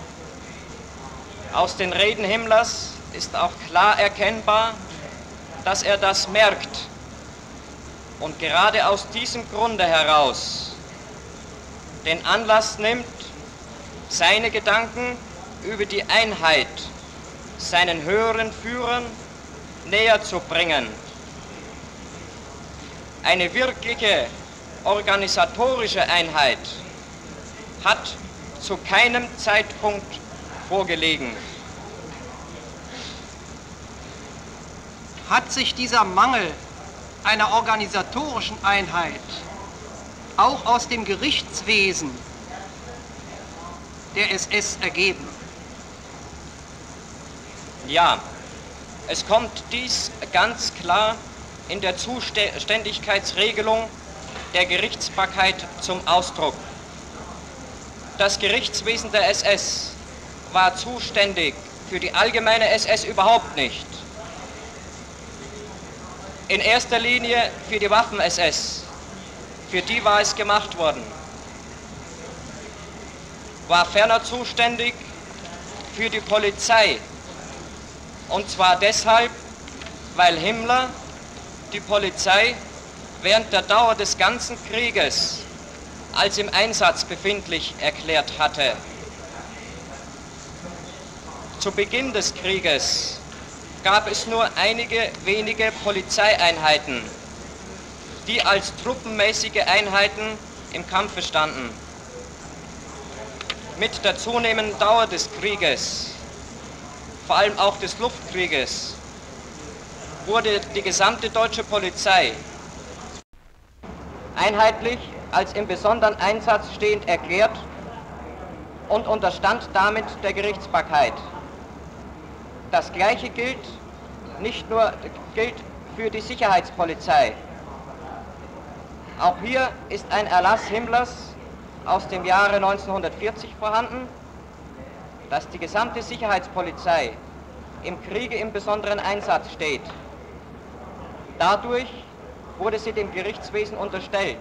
Aus den Reden Himmlers ist auch klar erkennbar, dass er das merkt und gerade aus diesem Grunde heraus den Anlass nimmt, seine Gedanken über die Einheit seinen höheren Führern näher zu bringen eine wirkliche organisatorische Einheit hat zu keinem Zeitpunkt vorgelegen. Hat sich dieser Mangel einer organisatorischen Einheit auch aus dem Gerichtswesen der SS ergeben? Ja, es kommt dies ganz klar in der Zuständigkeitsregelung der Gerichtsbarkeit zum Ausdruck. Das Gerichtswesen der SS war zuständig für die allgemeine SS überhaupt nicht. In erster Linie für die Waffen-SS, für die war es gemacht worden. War ferner zuständig für die Polizei, und zwar deshalb, weil Himmler die Polizei während der Dauer des ganzen Krieges als im Einsatz befindlich erklärt hatte. Zu Beginn des Krieges gab es nur einige wenige Polizeieinheiten, die als truppenmäßige Einheiten im Kampfe standen. Mit der zunehmenden Dauer des Krieges, vor allem auch des Luftkrieges, wurde die gesamte deutsche Polizei einheitlich als im besonderen Einsatz stehend erklärt und unterstand damit der Gerichtsbarkeit. Das Gleiche gilt für die Sicherheitspolizei. Auch hier ist ein Erlass Himmlers aus dem Jahre 1940 vorhanden, dass die gesamte Sicherheitspolizei im Kriege im besonderen Einsatz steht. Dadurch wurde sie dem Gerichtswesen unterstellt.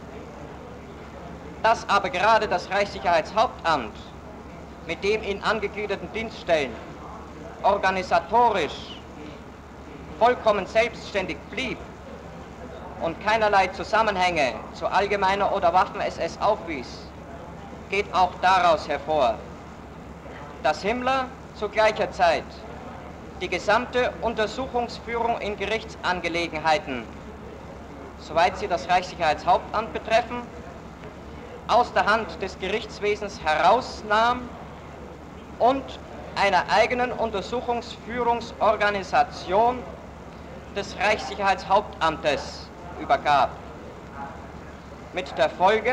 Dass aber gerade das Reichssicherheitshauptamt mit dem in angegliederten Dienststellen organisatorisch vollkommen selbstständig blieb und keinerlei Zusammenhänge zu allgemeiner oder Waffen-SS aufwies, geht auch daraus hervor, dass Himmler zu gleicher Zeit die gesamte Untersuchungsführung in Gerichtsangelegenheiten, soweit sie das Reichssicherheitshauptamt betreffen, aus der Hand des Gerichtswesens herausnahm und einer eigenen Untersuchungsführungsorganisation des Reichssicherheitshauptamtes übergab. Mit der Folge,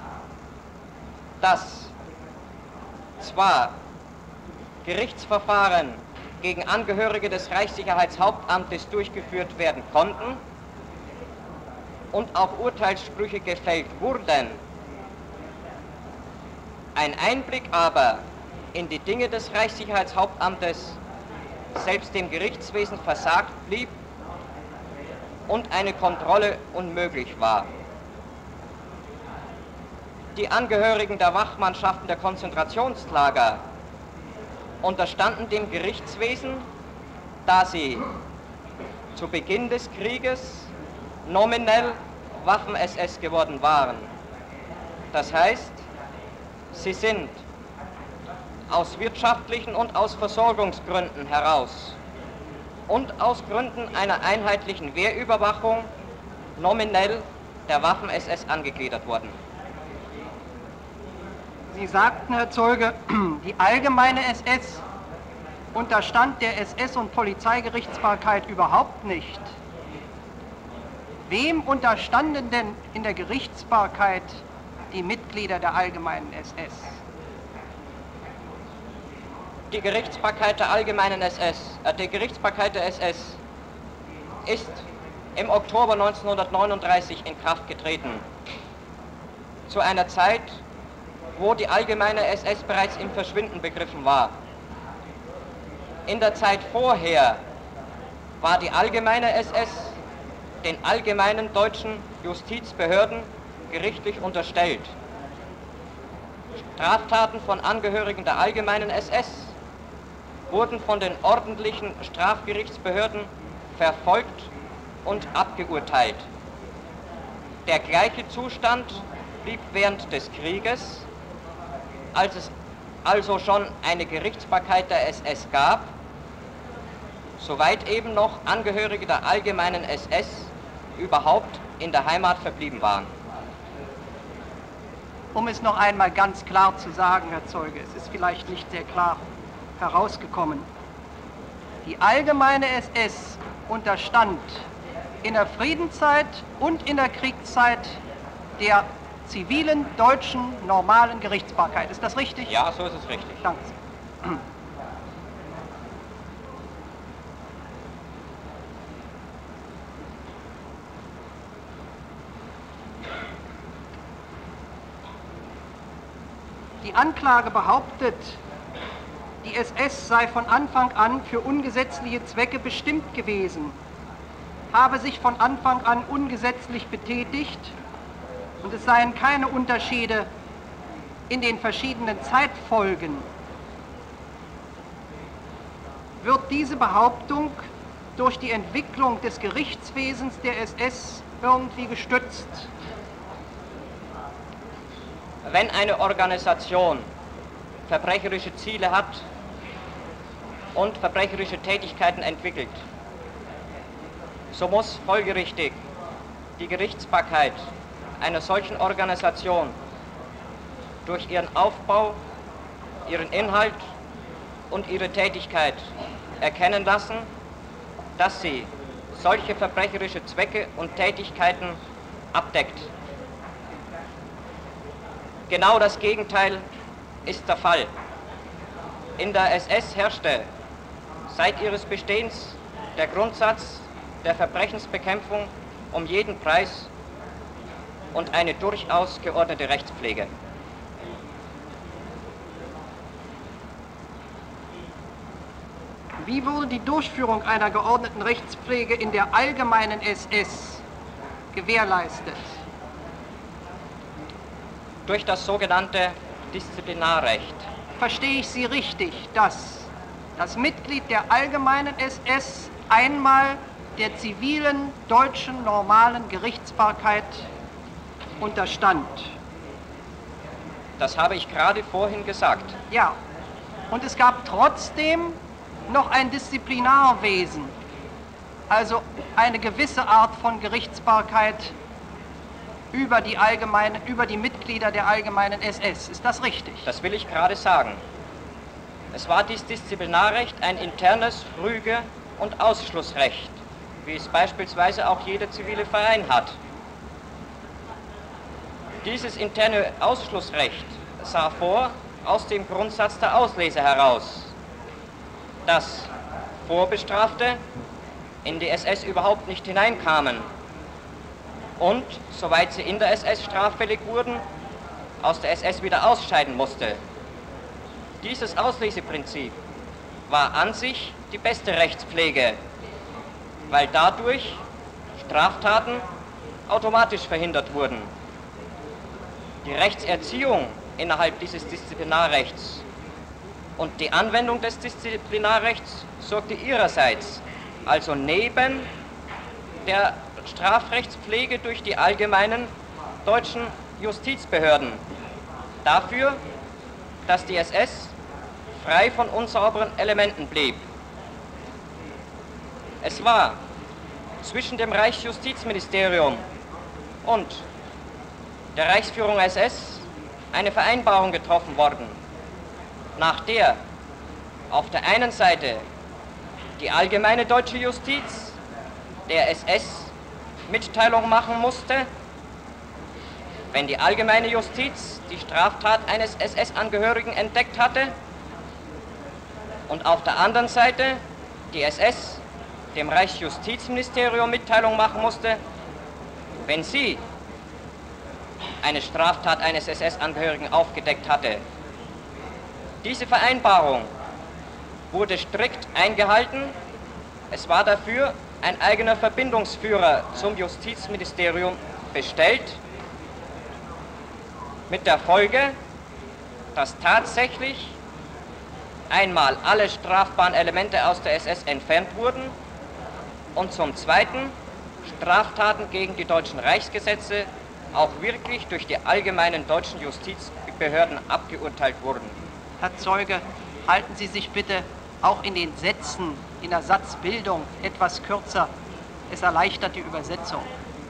dass zwar Gerichtsverfahren gegen Angehörige des Reichssicherheitshauptamtes durchgeführt werden konnten und auch Urteilssprüche gefällt wurden, ein Einblick aber in die Dinge des Reichssicherheitshauptamtes selbst dem Gerichtswesen versagt blieb und eine Kontrolle unmöglich war. Die Angehörigen der Wachmannschaften der Konzentrationslager unterstanden dem Gerichtswesen, da sie zu Beginn des Krieges nominell Waffen-SS geworden waren. Das heißt, sie sind aus wirtschaftlichen und aus Versorgungsgründen heraus und aus Gründen einer einheitlichen Wehrüberwachung nominell der Waffen-SS angegliedert worden. Sie sagten, Herr Zeuge, die allgemeine SS unterstand der SS- und Polizeigerichtsbarkeit überhaupt nicht. Wem unterstanden denn in der Gerichtsbarkeit die Mitglieder der allgemeinen SS? Die Gerichtsbarkeit der allgemeinen SS, die Gerichtsbarkeit der SS ist im Oktober 1939 in Kraft getreten. Zu einer Zeit, wo die allgemeine SS bereits im Verschwinden begriffen war. In der Zeit vorher war die allgemeine SS den allgemeinen deutschen Justizbehörden gerichtlich unterstellt. Straftaten von Angehörigen der allgemeinen SS wurden von den ordentlichen Strafgerichtsbehörden verfolgt und abgeurteilt. Der gleiche Zustand blieb während des Krieges, als es also schon eine Gerichtsbarkeit der SS gab, soweit eben noch Angehörige der allgemeinen SS überhaupt in der Heimat verblieben waren. Um es noch einmal ganz klar zu sagen, Herr Zeuge, es ist vielleicht nicht sehr klar herausgekommen. Die allgemeine SS unterstand in der Friedenszeit und in der Kriegszeit der zivilen deutschen normalen Gerichtsbarkeit. Ist das richtig? Ja, so ist es richtig. Danke. Die Anklage behauptet, die SS sei von Anfang an für ungesetzliche Zwecke bestimmt gewesen, habe sich von Anfang an ungesetzlich betätigt und es seien keine Unterschiede in den verschiedenen Zeitfolgen. Wird diese Behauptung durch die Entwicklung des Gerichtswesens der SS irgendwie gestützt? Wenn eine Organisation verbrecherische Ziele hat und verbrecherische Tätigkeiten entwickelt, so muss folgerichtig die Gerichtsbarkeit einer solchen Organisation durch ihren Aufbau, ihren Inhalt und ihre Tätigkeit erkennen lassen, dass sie solche verbrecherische Zwecke und Tätigkeiten abdeckt. Genau das Gegenteil ist der Fall. In der SS herrschte seit ihres Bestehens der Grundsatz der Verbrechensbekämpfung um jeden Preis und eine durchaus geordnete Rechtspflege. Wie wurde die Durchführung einer geordneten Rechtspflege in der allgemeinen SS gewährleistet? Durch das sogenannte Disziplinarrecht. Verstehe ich Sie richtig, dass das Mitglied der allgemeinen SS einmal der zivilen deutschen normalen Gerichtsbarkeit unterstand? Das habe ich gerade vorhin gesagt. Ja, und es gab trotzdem noch ein Disziplinarwesen, also eine gewisse Art von Gerichtsbarkeit über die Mitglieder der allgemeinen SS. Ist das richtig? Das will ich gerade sagen. Es war dieses Disziplinarrecht ein internes Rüge- und Ausschlussrecht, wie es beispielsweise auch jeder zivile Verein hat. Dieses interne Ausschlussrecht sah vor aus dem Grundsatz der Auslese heraus, dass Vorbestrafte in die SS überhaupt nicht hineinkamen und, soweit sie in der SS straffällig wurden, aus der SS wieder ausscheiden musste. Dieses Ausleseprinzip war an sich die beste Rechtspflege, weil dadurch Straftaten automatisch verhindert wurden. Die Rechtserziehung innerhalb dieses Disziplinarrechts und die Anwendung des Disziplinarrechts sorgte ihrerseits, also neben der Strafrechtspflege durch die allgemeinen deutschen Justizbehörden, dafür, dass die SS frei von unsauberen Elementen blieb. Es war zwischen dem Reichsjustizministerium und der Reichsführung SS eine Vereinbarung getroffen worden, nach der auf der einen Seite die allgemeine deutsche Justiz der SS Mitteilung machen musste, wenn die allgemeine Justiz die Straftat eines SS-Angehörigen entdeckt hatte, und auf der anderen Seite die SS dem Reichsjustizministerium Mitteilung machen musste, wenn sie eine Straftat eines SS-Angehörigen aufgedeckt hatte. Diese Vereinbarung wurde strikt eingehalten. Es war dafür ein eigener Verbindungsführer zum Justizministerium bestellt, mit der Folge, dass tatsächlich einmal alle strafbaren Elemente aus der SS entfernt wurden und zum Zweiten Straftaten gegen die deutschen Reichsgesetze auch wirklich durch die allgemeinen deutschen Justizbehörden abgeurteilt wurden. Herr Zeuge, halten Sie sich bitte auch in den Sätzen, in der Satzbildung etwas kürzer. Es erleichtert die Übersetzung.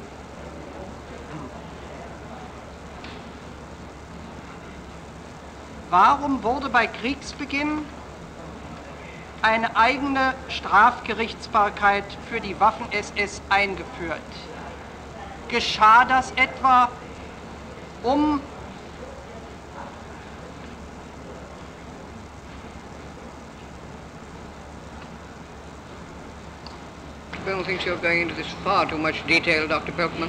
Warum wurde bei Kriegsbeginn eine eigene Strafgerichtsbarkeit für die Waffen-SS eingeführt? Geschah das etwa, um Bill thinks you're going into this far too much detail, Dr. Pilkman.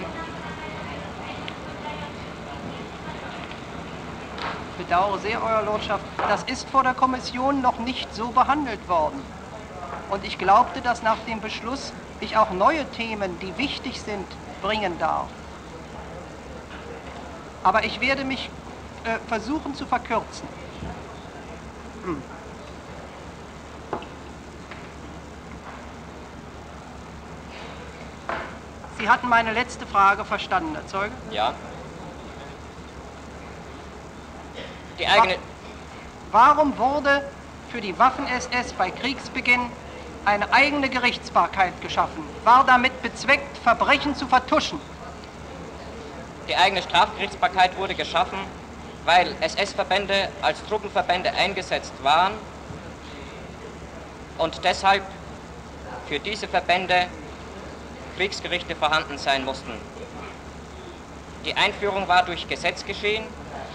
Ich bedauere sehr, Euer Lordschaft, das ist vor der Kommission noch nicht so behandelt worden. Und ich glaubte, dass nach dem Beschluss ich auch neue Themen, die wichtig sind, bringen darf. Aber ich werde mich versuchen zu verkürzen. Sie hatten meine letzte Frage verstanden, Herr Zeuge? Ja. Die eigene... Warum wurde für die Waffen-SS bei Kriegsbeginn eine eigene Gerichtsbarkeit geschaffen? War damit bezweckt, Verbrechen zu vertuschen? Die eigene Strafgerichtsbarkeit wurde geschaffen, weil SS-Verbände als Truppenverbände eingesetzt waren und deshalb für diese Verbände Kriegsgerichte vorhanden sein mussten. Die Einführung war durch Gesetz geschehen,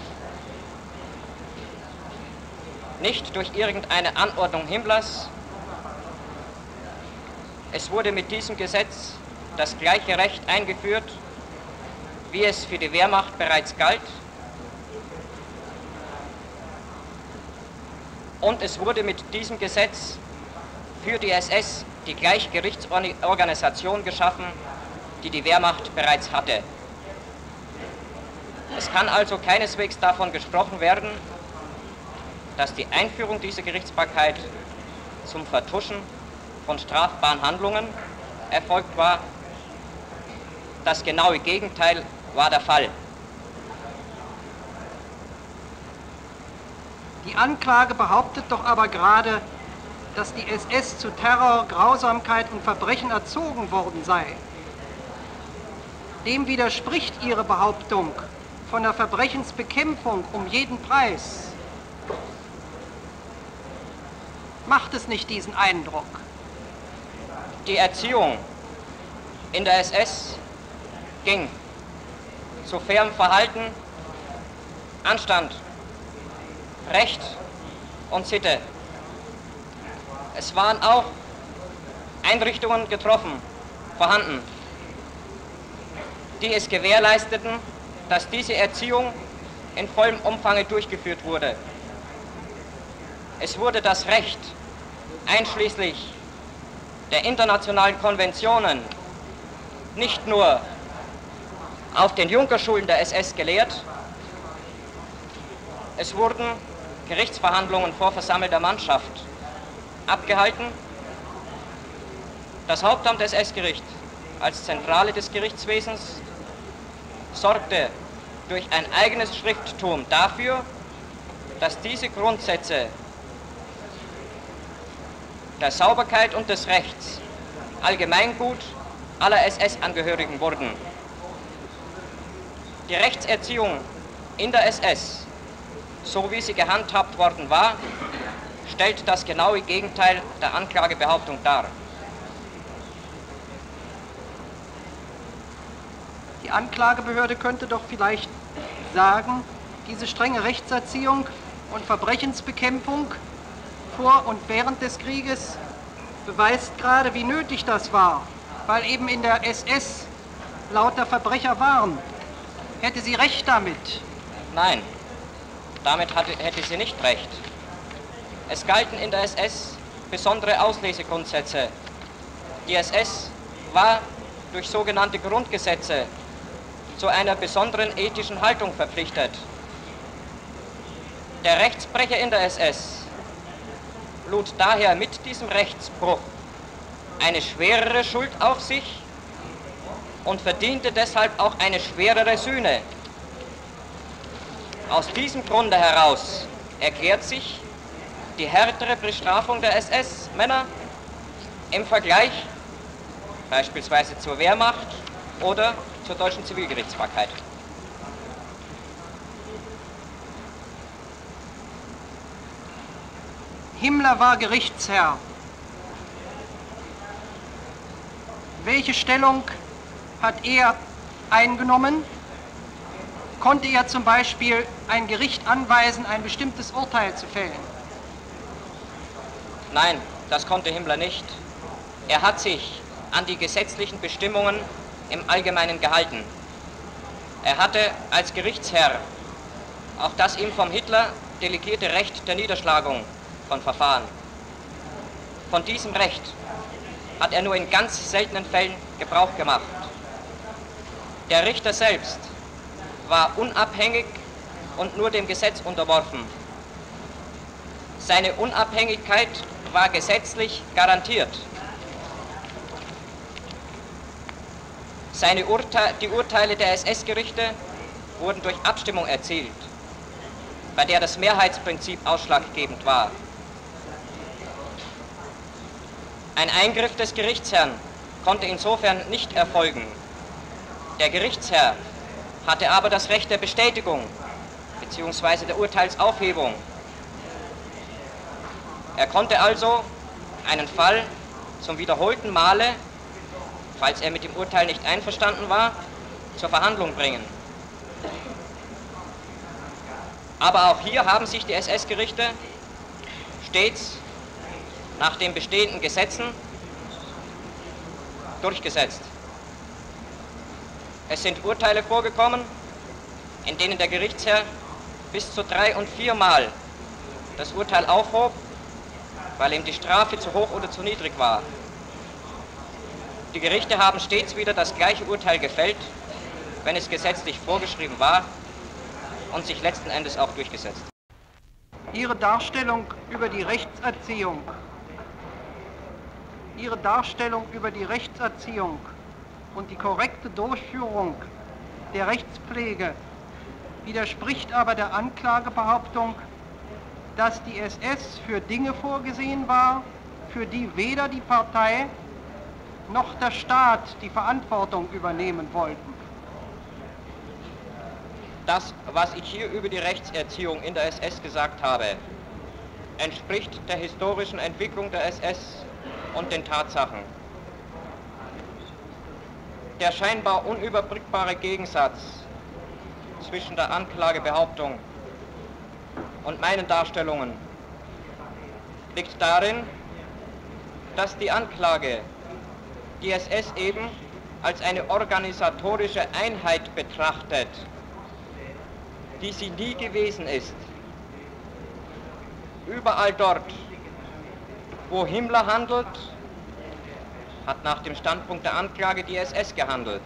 nicht durch irgendeine Anordnung Himmlers. Es wurde mit diesem Gesetz das gleiche Recht eingeführt, wie es für die Wehrmacht bereits galt. Und es wurde mit diesem Gesetz für die SS die gleiche Gerichtsorganisation geschaffen, die die Wehrmacht bereits hatte. Es kann also keineswegs davon gesprochen werden, dass die Einführung dieser Gerichtsbarkeit zum Vertuschen von strafbaren Handlungen erfolgt war. Das genaue Gegenteil war der Fall. Die Anklage behauptet doch aber gerade, dass die SS zu Terror, Grausamkeit und Verbrechen erzogen worden sei. Dem widerspricht Ihre Behauptung von der Verbrechensbekämpfung um jeden Preis. Macht es nicht diesen Eindruck? Die Erziehung in der SS ging zu fairem Verhalten, Anstand, Recht und Sitte. Es waren auch Einrichtungen vorhanden, die es gewährleisteten, dass diese Erziehung in vollem Umfang durchgeführt wurde. Es wurde das Recht, einschließlich der internationalen Konventionen, nicht nur auf den Junkerschulen der SS gelehrt, es wurden Gerichtsverhandlungen vor versammelter Mannschaft abgehalten. Das Hauptamt des SS-Gericht als Zentrale des Gerichtswesens sorgte durch ein eigenes Schrifttum dafür, dass diese Grundsätze der Sauberkeit und des Rechts Allgemeingut aller SS-Angehörigen wurden. Die Rechtserziehung in der SS, so wie sie gehandhabt worden war, stellt das genaue Gegenteil der Anklagebehauptung dar. Die Anklagebehörde könnte doch vielleicht sagen, diese strenge Rechtserziehung und Verbrechensbekämpfung vor und während des Krieges beweist gerade, wie nötig das war, weil eben in der SS lauter Verbrecher waren. Hätte sie recht damit? Nein, damit hätte sie nicht recht. Es galten in der SS besondere Auslesegrundsätze. Die SS war durch sogenannte Grundgesetze zu einer besonderen ethischen Haltung verpflichtet. Der Rechtsbrecher in der SS lud daher mit diesem Rechtsbruch eine schwerere Schuld auf sich und verdiente deshalb auch eine schwerere Sühne. Aus diesem Grunde heraus erklärt sich die härtere Bestrafung der SS-Männer im Vergleich beispielsweise zur Wehrmacht oder zur deutschen Zivilgerichtsbarkeit. Himmler war Gerichtsherr. Welche Stellung hat er eingenommen? Konnte er zum Beispiel ein Gericht anweisen, ein bestimmtes Urteil zu fällen? Nein, das konnte Himmler nicht. Er hat sich an die gesetzlichen Bestimmungen im Allgemeinen gehalten. Er hatte als Gerichtsherr auch das ihm vom Hitler delegierte Recht der Niederschlagung von Verfahren. Von diesem Recht hat er nur in ganz seltenen Fällen Gebrauch gemacht. Der Richter selbst war unabhängig und nur dem Gesetz unterworfen. Seine Unabhängigkeit war gesetzlich garantiert. Die Urteile der SS-Gerichte wurden durch Abstimmung erzielt, bei der das Mehrheitsprinzip ausschlaggebend war. Ein Eingriff des Gerichtsherrn konnte insofern nicht erfolgen. Der Gerichtsherr hatte aber das Recht der Bestätigung bzw. der Urteilsaufhebung. Er konnte also einen Fall zum wiederholten Male, falls er mit dem Urteil nicht einverstanden war, zur Verhandlung bringen. Aber auch hier haben sich die SS-Gerichte stets nach den bestehenden Gesetzen durchgesetzt. Es sind Urteile vorgekommen, in denen der Gerichtsherr bis zu 3- und 4-mal das Urteil aufhob, weil ihm die Strafe zu hoch oder zu niedrig war. Die Gerichte haben stets wieder das gleiche Urteil gefällt, wenn es gesetzlich vorgeschrieben war und sich letzten Endes auch durchgesetzt. Ihre Darstellung über die Rechtserziehung und die korrekte Durchführung der Rechtspflege widerspricht aber der Anklagebehauptung, dass die SS für Dinge vorgesehen war, für die weder die Partei noch der Staat die Verantwortung übernehmen wollten. Das, was ich hier über die Rechtserziehung in der SS gesagt habe, entspricht der historischen Entwicklung der SS und den Tatsachen. Der scheinbar unüberbrückbare Gegensatz zwischen der Anklagebehauptung und meinen Darstellungen liegt darin, dass die Anklage die SS eben als eine organisatorische Einheit betrachtet, die sie nie gewesen ist. Überall dort, wo Himmler handelt, hat nach dem Standpunkt der Anklage die SS gehandelt.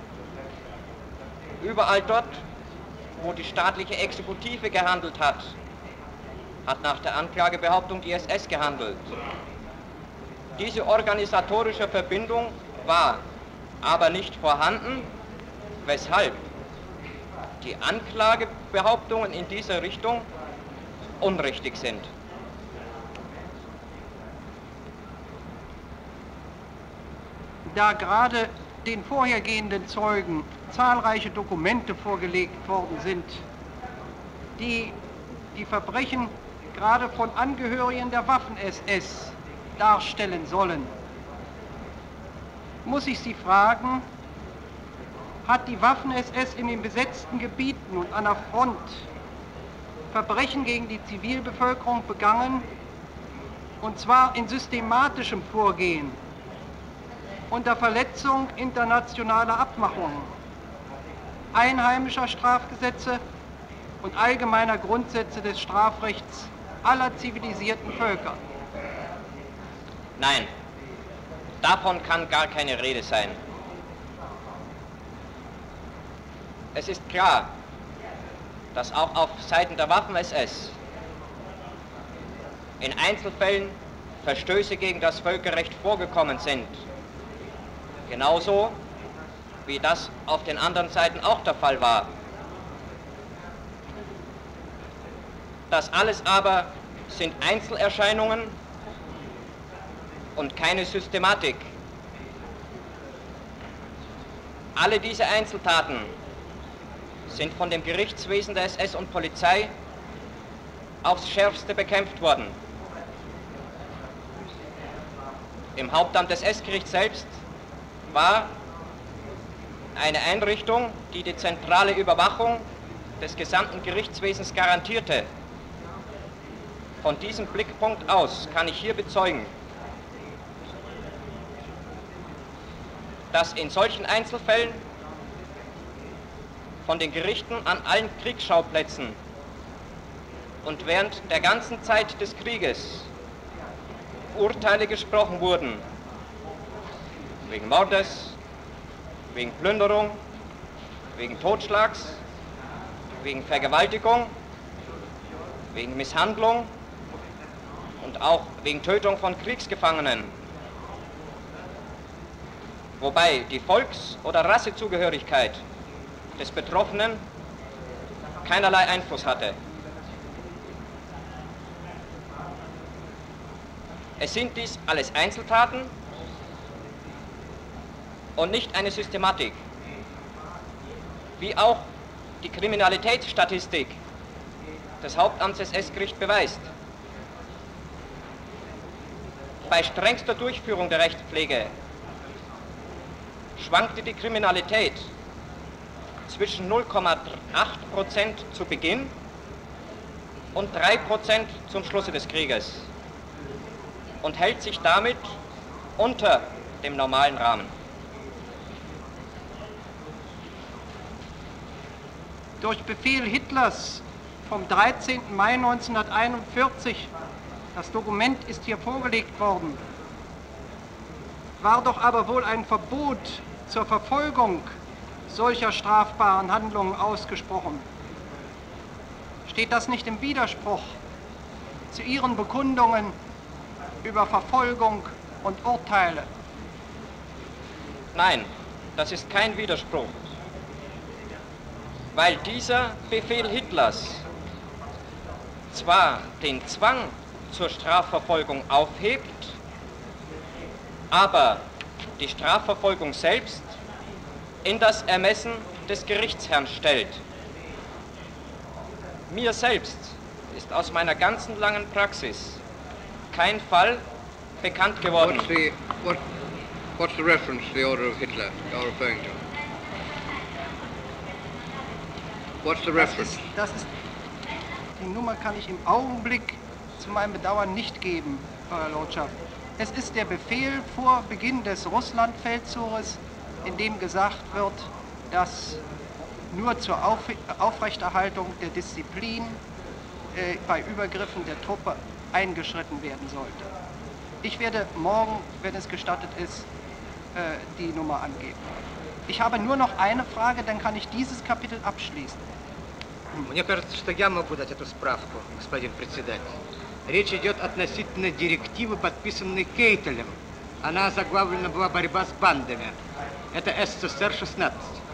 Überall dort, wo die staatliche Exekutive gehandelt hat, hat nach der Anklagebehauptung die SS gehandelt. Diese organisatorische Verbindung war aber nicht vorhanden, weshalb die Anklagebehauptungen in dieser Richtung unrichtig sind. Da gerade den vorhergehenden Zeugen zahlreiche Dokumente vorgelegt worden sind, die die Verbrechen gerade von Angehörigen der Waffen-SS darstellen sollen, muss ich Sie fragen, hat die Waffen-SS in den besetzten Gebieten und an der Front Verbrechen gegen die Zivilbevölkerung begangen, und zwar in systematischem Vorgehen, unter Verletzung internationaler Abmachungen, einheimischer Strafgesetze und allgemeiner Grundsätze des Strafrechts aller zivilisierten Völker? Nein, davon kann gar keine Rede sein. Es ist klar, dass auch auf Seiten der Waffen-SS in Einzelfällen Verstöße gegen das Völkerrecht vorgekommen sind. Genauso wie das auf den anderen Seiten auch der Fall war. Das alles aber sind Einzelerscheinungen und keine Systematik. Alle diese Einzeltaten sind von dem Gerichtswesen der SS und Polizei aufs Schärfste bekämpft worden. Im Hauptamt des SS-Gerichts selbst war eine Einrichtung, die die zentrale Überwachung des gesamten Gerichtswesens garantierte. Von diesem Blickpunkt aus kann ich hier bezeugen, dass in solchen Einzelfällen von den Gerichten an allen Kriegsschauplätzen und während der ganzen Zeit des Krieges Urteile gesprochen wurden, wegen Mordes, wegen Plünderung, wegen Totschlags, wegen Vergewaltigung, wegen Misshandlung und auch wegen Tötung von Kriegsgefangenen, wobei die Volks- oder Rassezugehörigkeit des Betroffenen keinerlei Einfluss hatte. Es sind dies alles Einzeltaten und nicht eine Systematik, wie auch die Kriminalitätsstatistik des Hauptamts SS-Gericht beweist. Bei strengster Durchführung der Rechtspflege schwankte die Kriminalität zwischen 0,8% zu Beginn und 3% zum Schlusse des Krieges und hält sich damit unter dem normalen Rahmen. Durch Befehl Hitlers vom 13. Mai 1941, das Dokument ist hier vorgelegt worden, war doch aber wohl ein Verbot zur Verfolgung solcher strafbaren Handlungen ausgesprochen. Steht das nicht im Widerspruch zu Ihren Bekundungen über Verfolgung und Urteile? Nein, das ist kein Widerspruch, weil dieser Befehl Hitlers zwar den Zwang zur Strafverfolgung aufhebt, aber die Strafverfolgung selbst in das Ermessen des Gerichtsherrn stellt. Mir selbst ist aus meiner ganzen langen Praxis kein Fall bekannt geworden. What's the reference to the order of Hitler you're referring to? What's the reference? Die Nummer kann ich im Augenblick zu meinem Bedauern nicht geben, Euer Lordschaft. Es ist der Befehl vor Beginn des Russlandfeldzuges, in dem gesagt wird, dass nur zur Aufrechterhaltung der Disziplin bei Übergriffen der Truppe eingeschritten werden sollte. Ich werde morgen, wenn es gestattet ist, die Nummer angeben. Ich habe nur noch eine Frage, dann kann ich dieses Kapitel abschließen. Мне кажется, что я могу дать эту справку, господин председатель. Речь идет относительно директивы, подписанной Кейтелем. Она озаглавлена была «Борьба с бандами». Это СССР-16.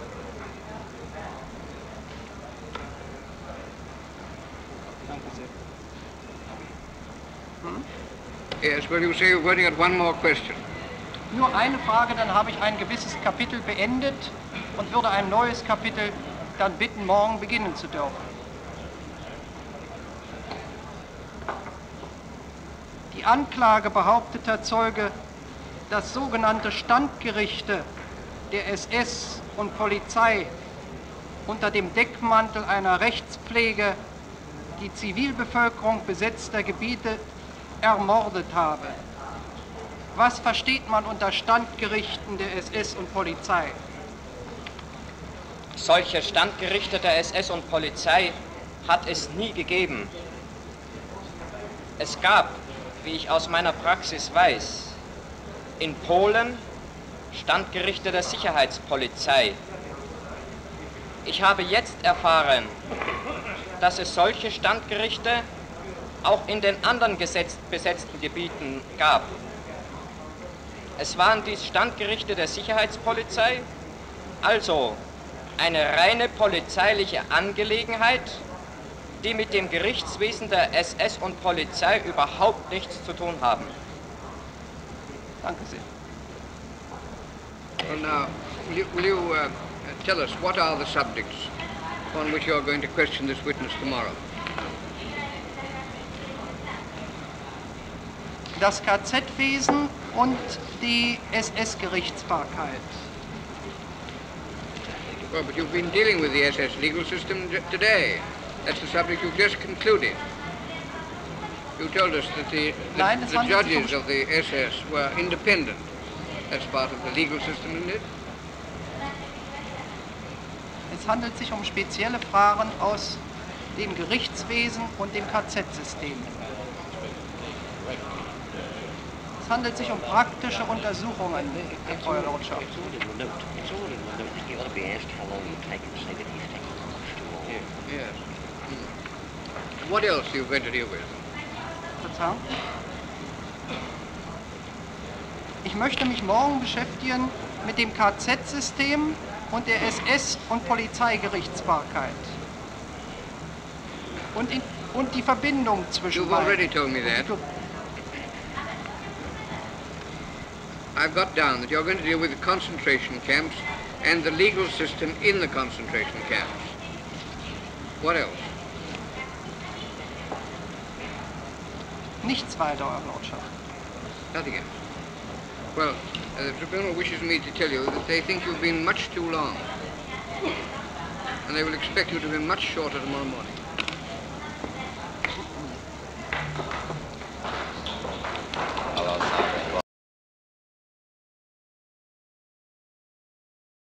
Yes, well, you say you're waiting at one more question. Nur eine Frage, dann habe ich ein gewisses Kapitel beendet und würde ein neues Kapitel dann bitten, morgen beginnen zu dürfen. Die Anklage behauptet, Herr Zeuge, dass sogenannte Standgerichte der SS und Polizei unter dem Deckmantel einer Rechtspflege die Zivilbevölkerung besetzter Gebiete ermordet habe. Was versteht man unter Standgerichten der SS und Polizei? Solche Standgerichte der SS und Polizei hat es nie gegeben. Es gab, wie ich aus meiner Praxis weiß, in Polen Standgerichte der Sicherheitspolizei. Ich habe jetzt erfahren, dass es solche Standgerichte auch in den anderen besetzten Gebieten gab. Es waren dies Standgerichte der Sicherheitspolizei, also eine reine polizeiliche Angelegenheit, die mit dem Gerichtswesen der SS und Polizei überhaupt nichts zu tun haben. Danke sehr. Well, now, will you tell us what are the subjects upon which you are going to question this witness tomorrow? Das KZ-Wesen und die SS-Gerichtsbarkeit. Well, but you've been dealing with the SS legal system today. That's the subject you've just concluded. You told us that the judges of the SS were independent. That's part of the legal system, isn't it? Es handelt sich um spezielle Fragen aus dem Gerichtswesen und dem KZ-System. Es handelt sich um praktische Untersuchungen, Euer Lordschaft. It's all in the note. It's all in the note. You ought to be asked how long you take and say that he's taken much too long. Yes. What else are you going to deal with? Verzeihung. Ich möchte mich morgen beschäftigen mit dem KZ-System und der SS- und Polizeigerichtsbarkeit. Und die Verbindung zwischen You've already told me that. I've got down that you're going to deal with the concentration camps and the legal system in the concentration camps. What else? Nichts weiter, Euer Lordschaft. Nothing else. Well, the tribunal wishes me to tell you that they think you've been much too long. And they will expect you to be much shorter tomorrow morning.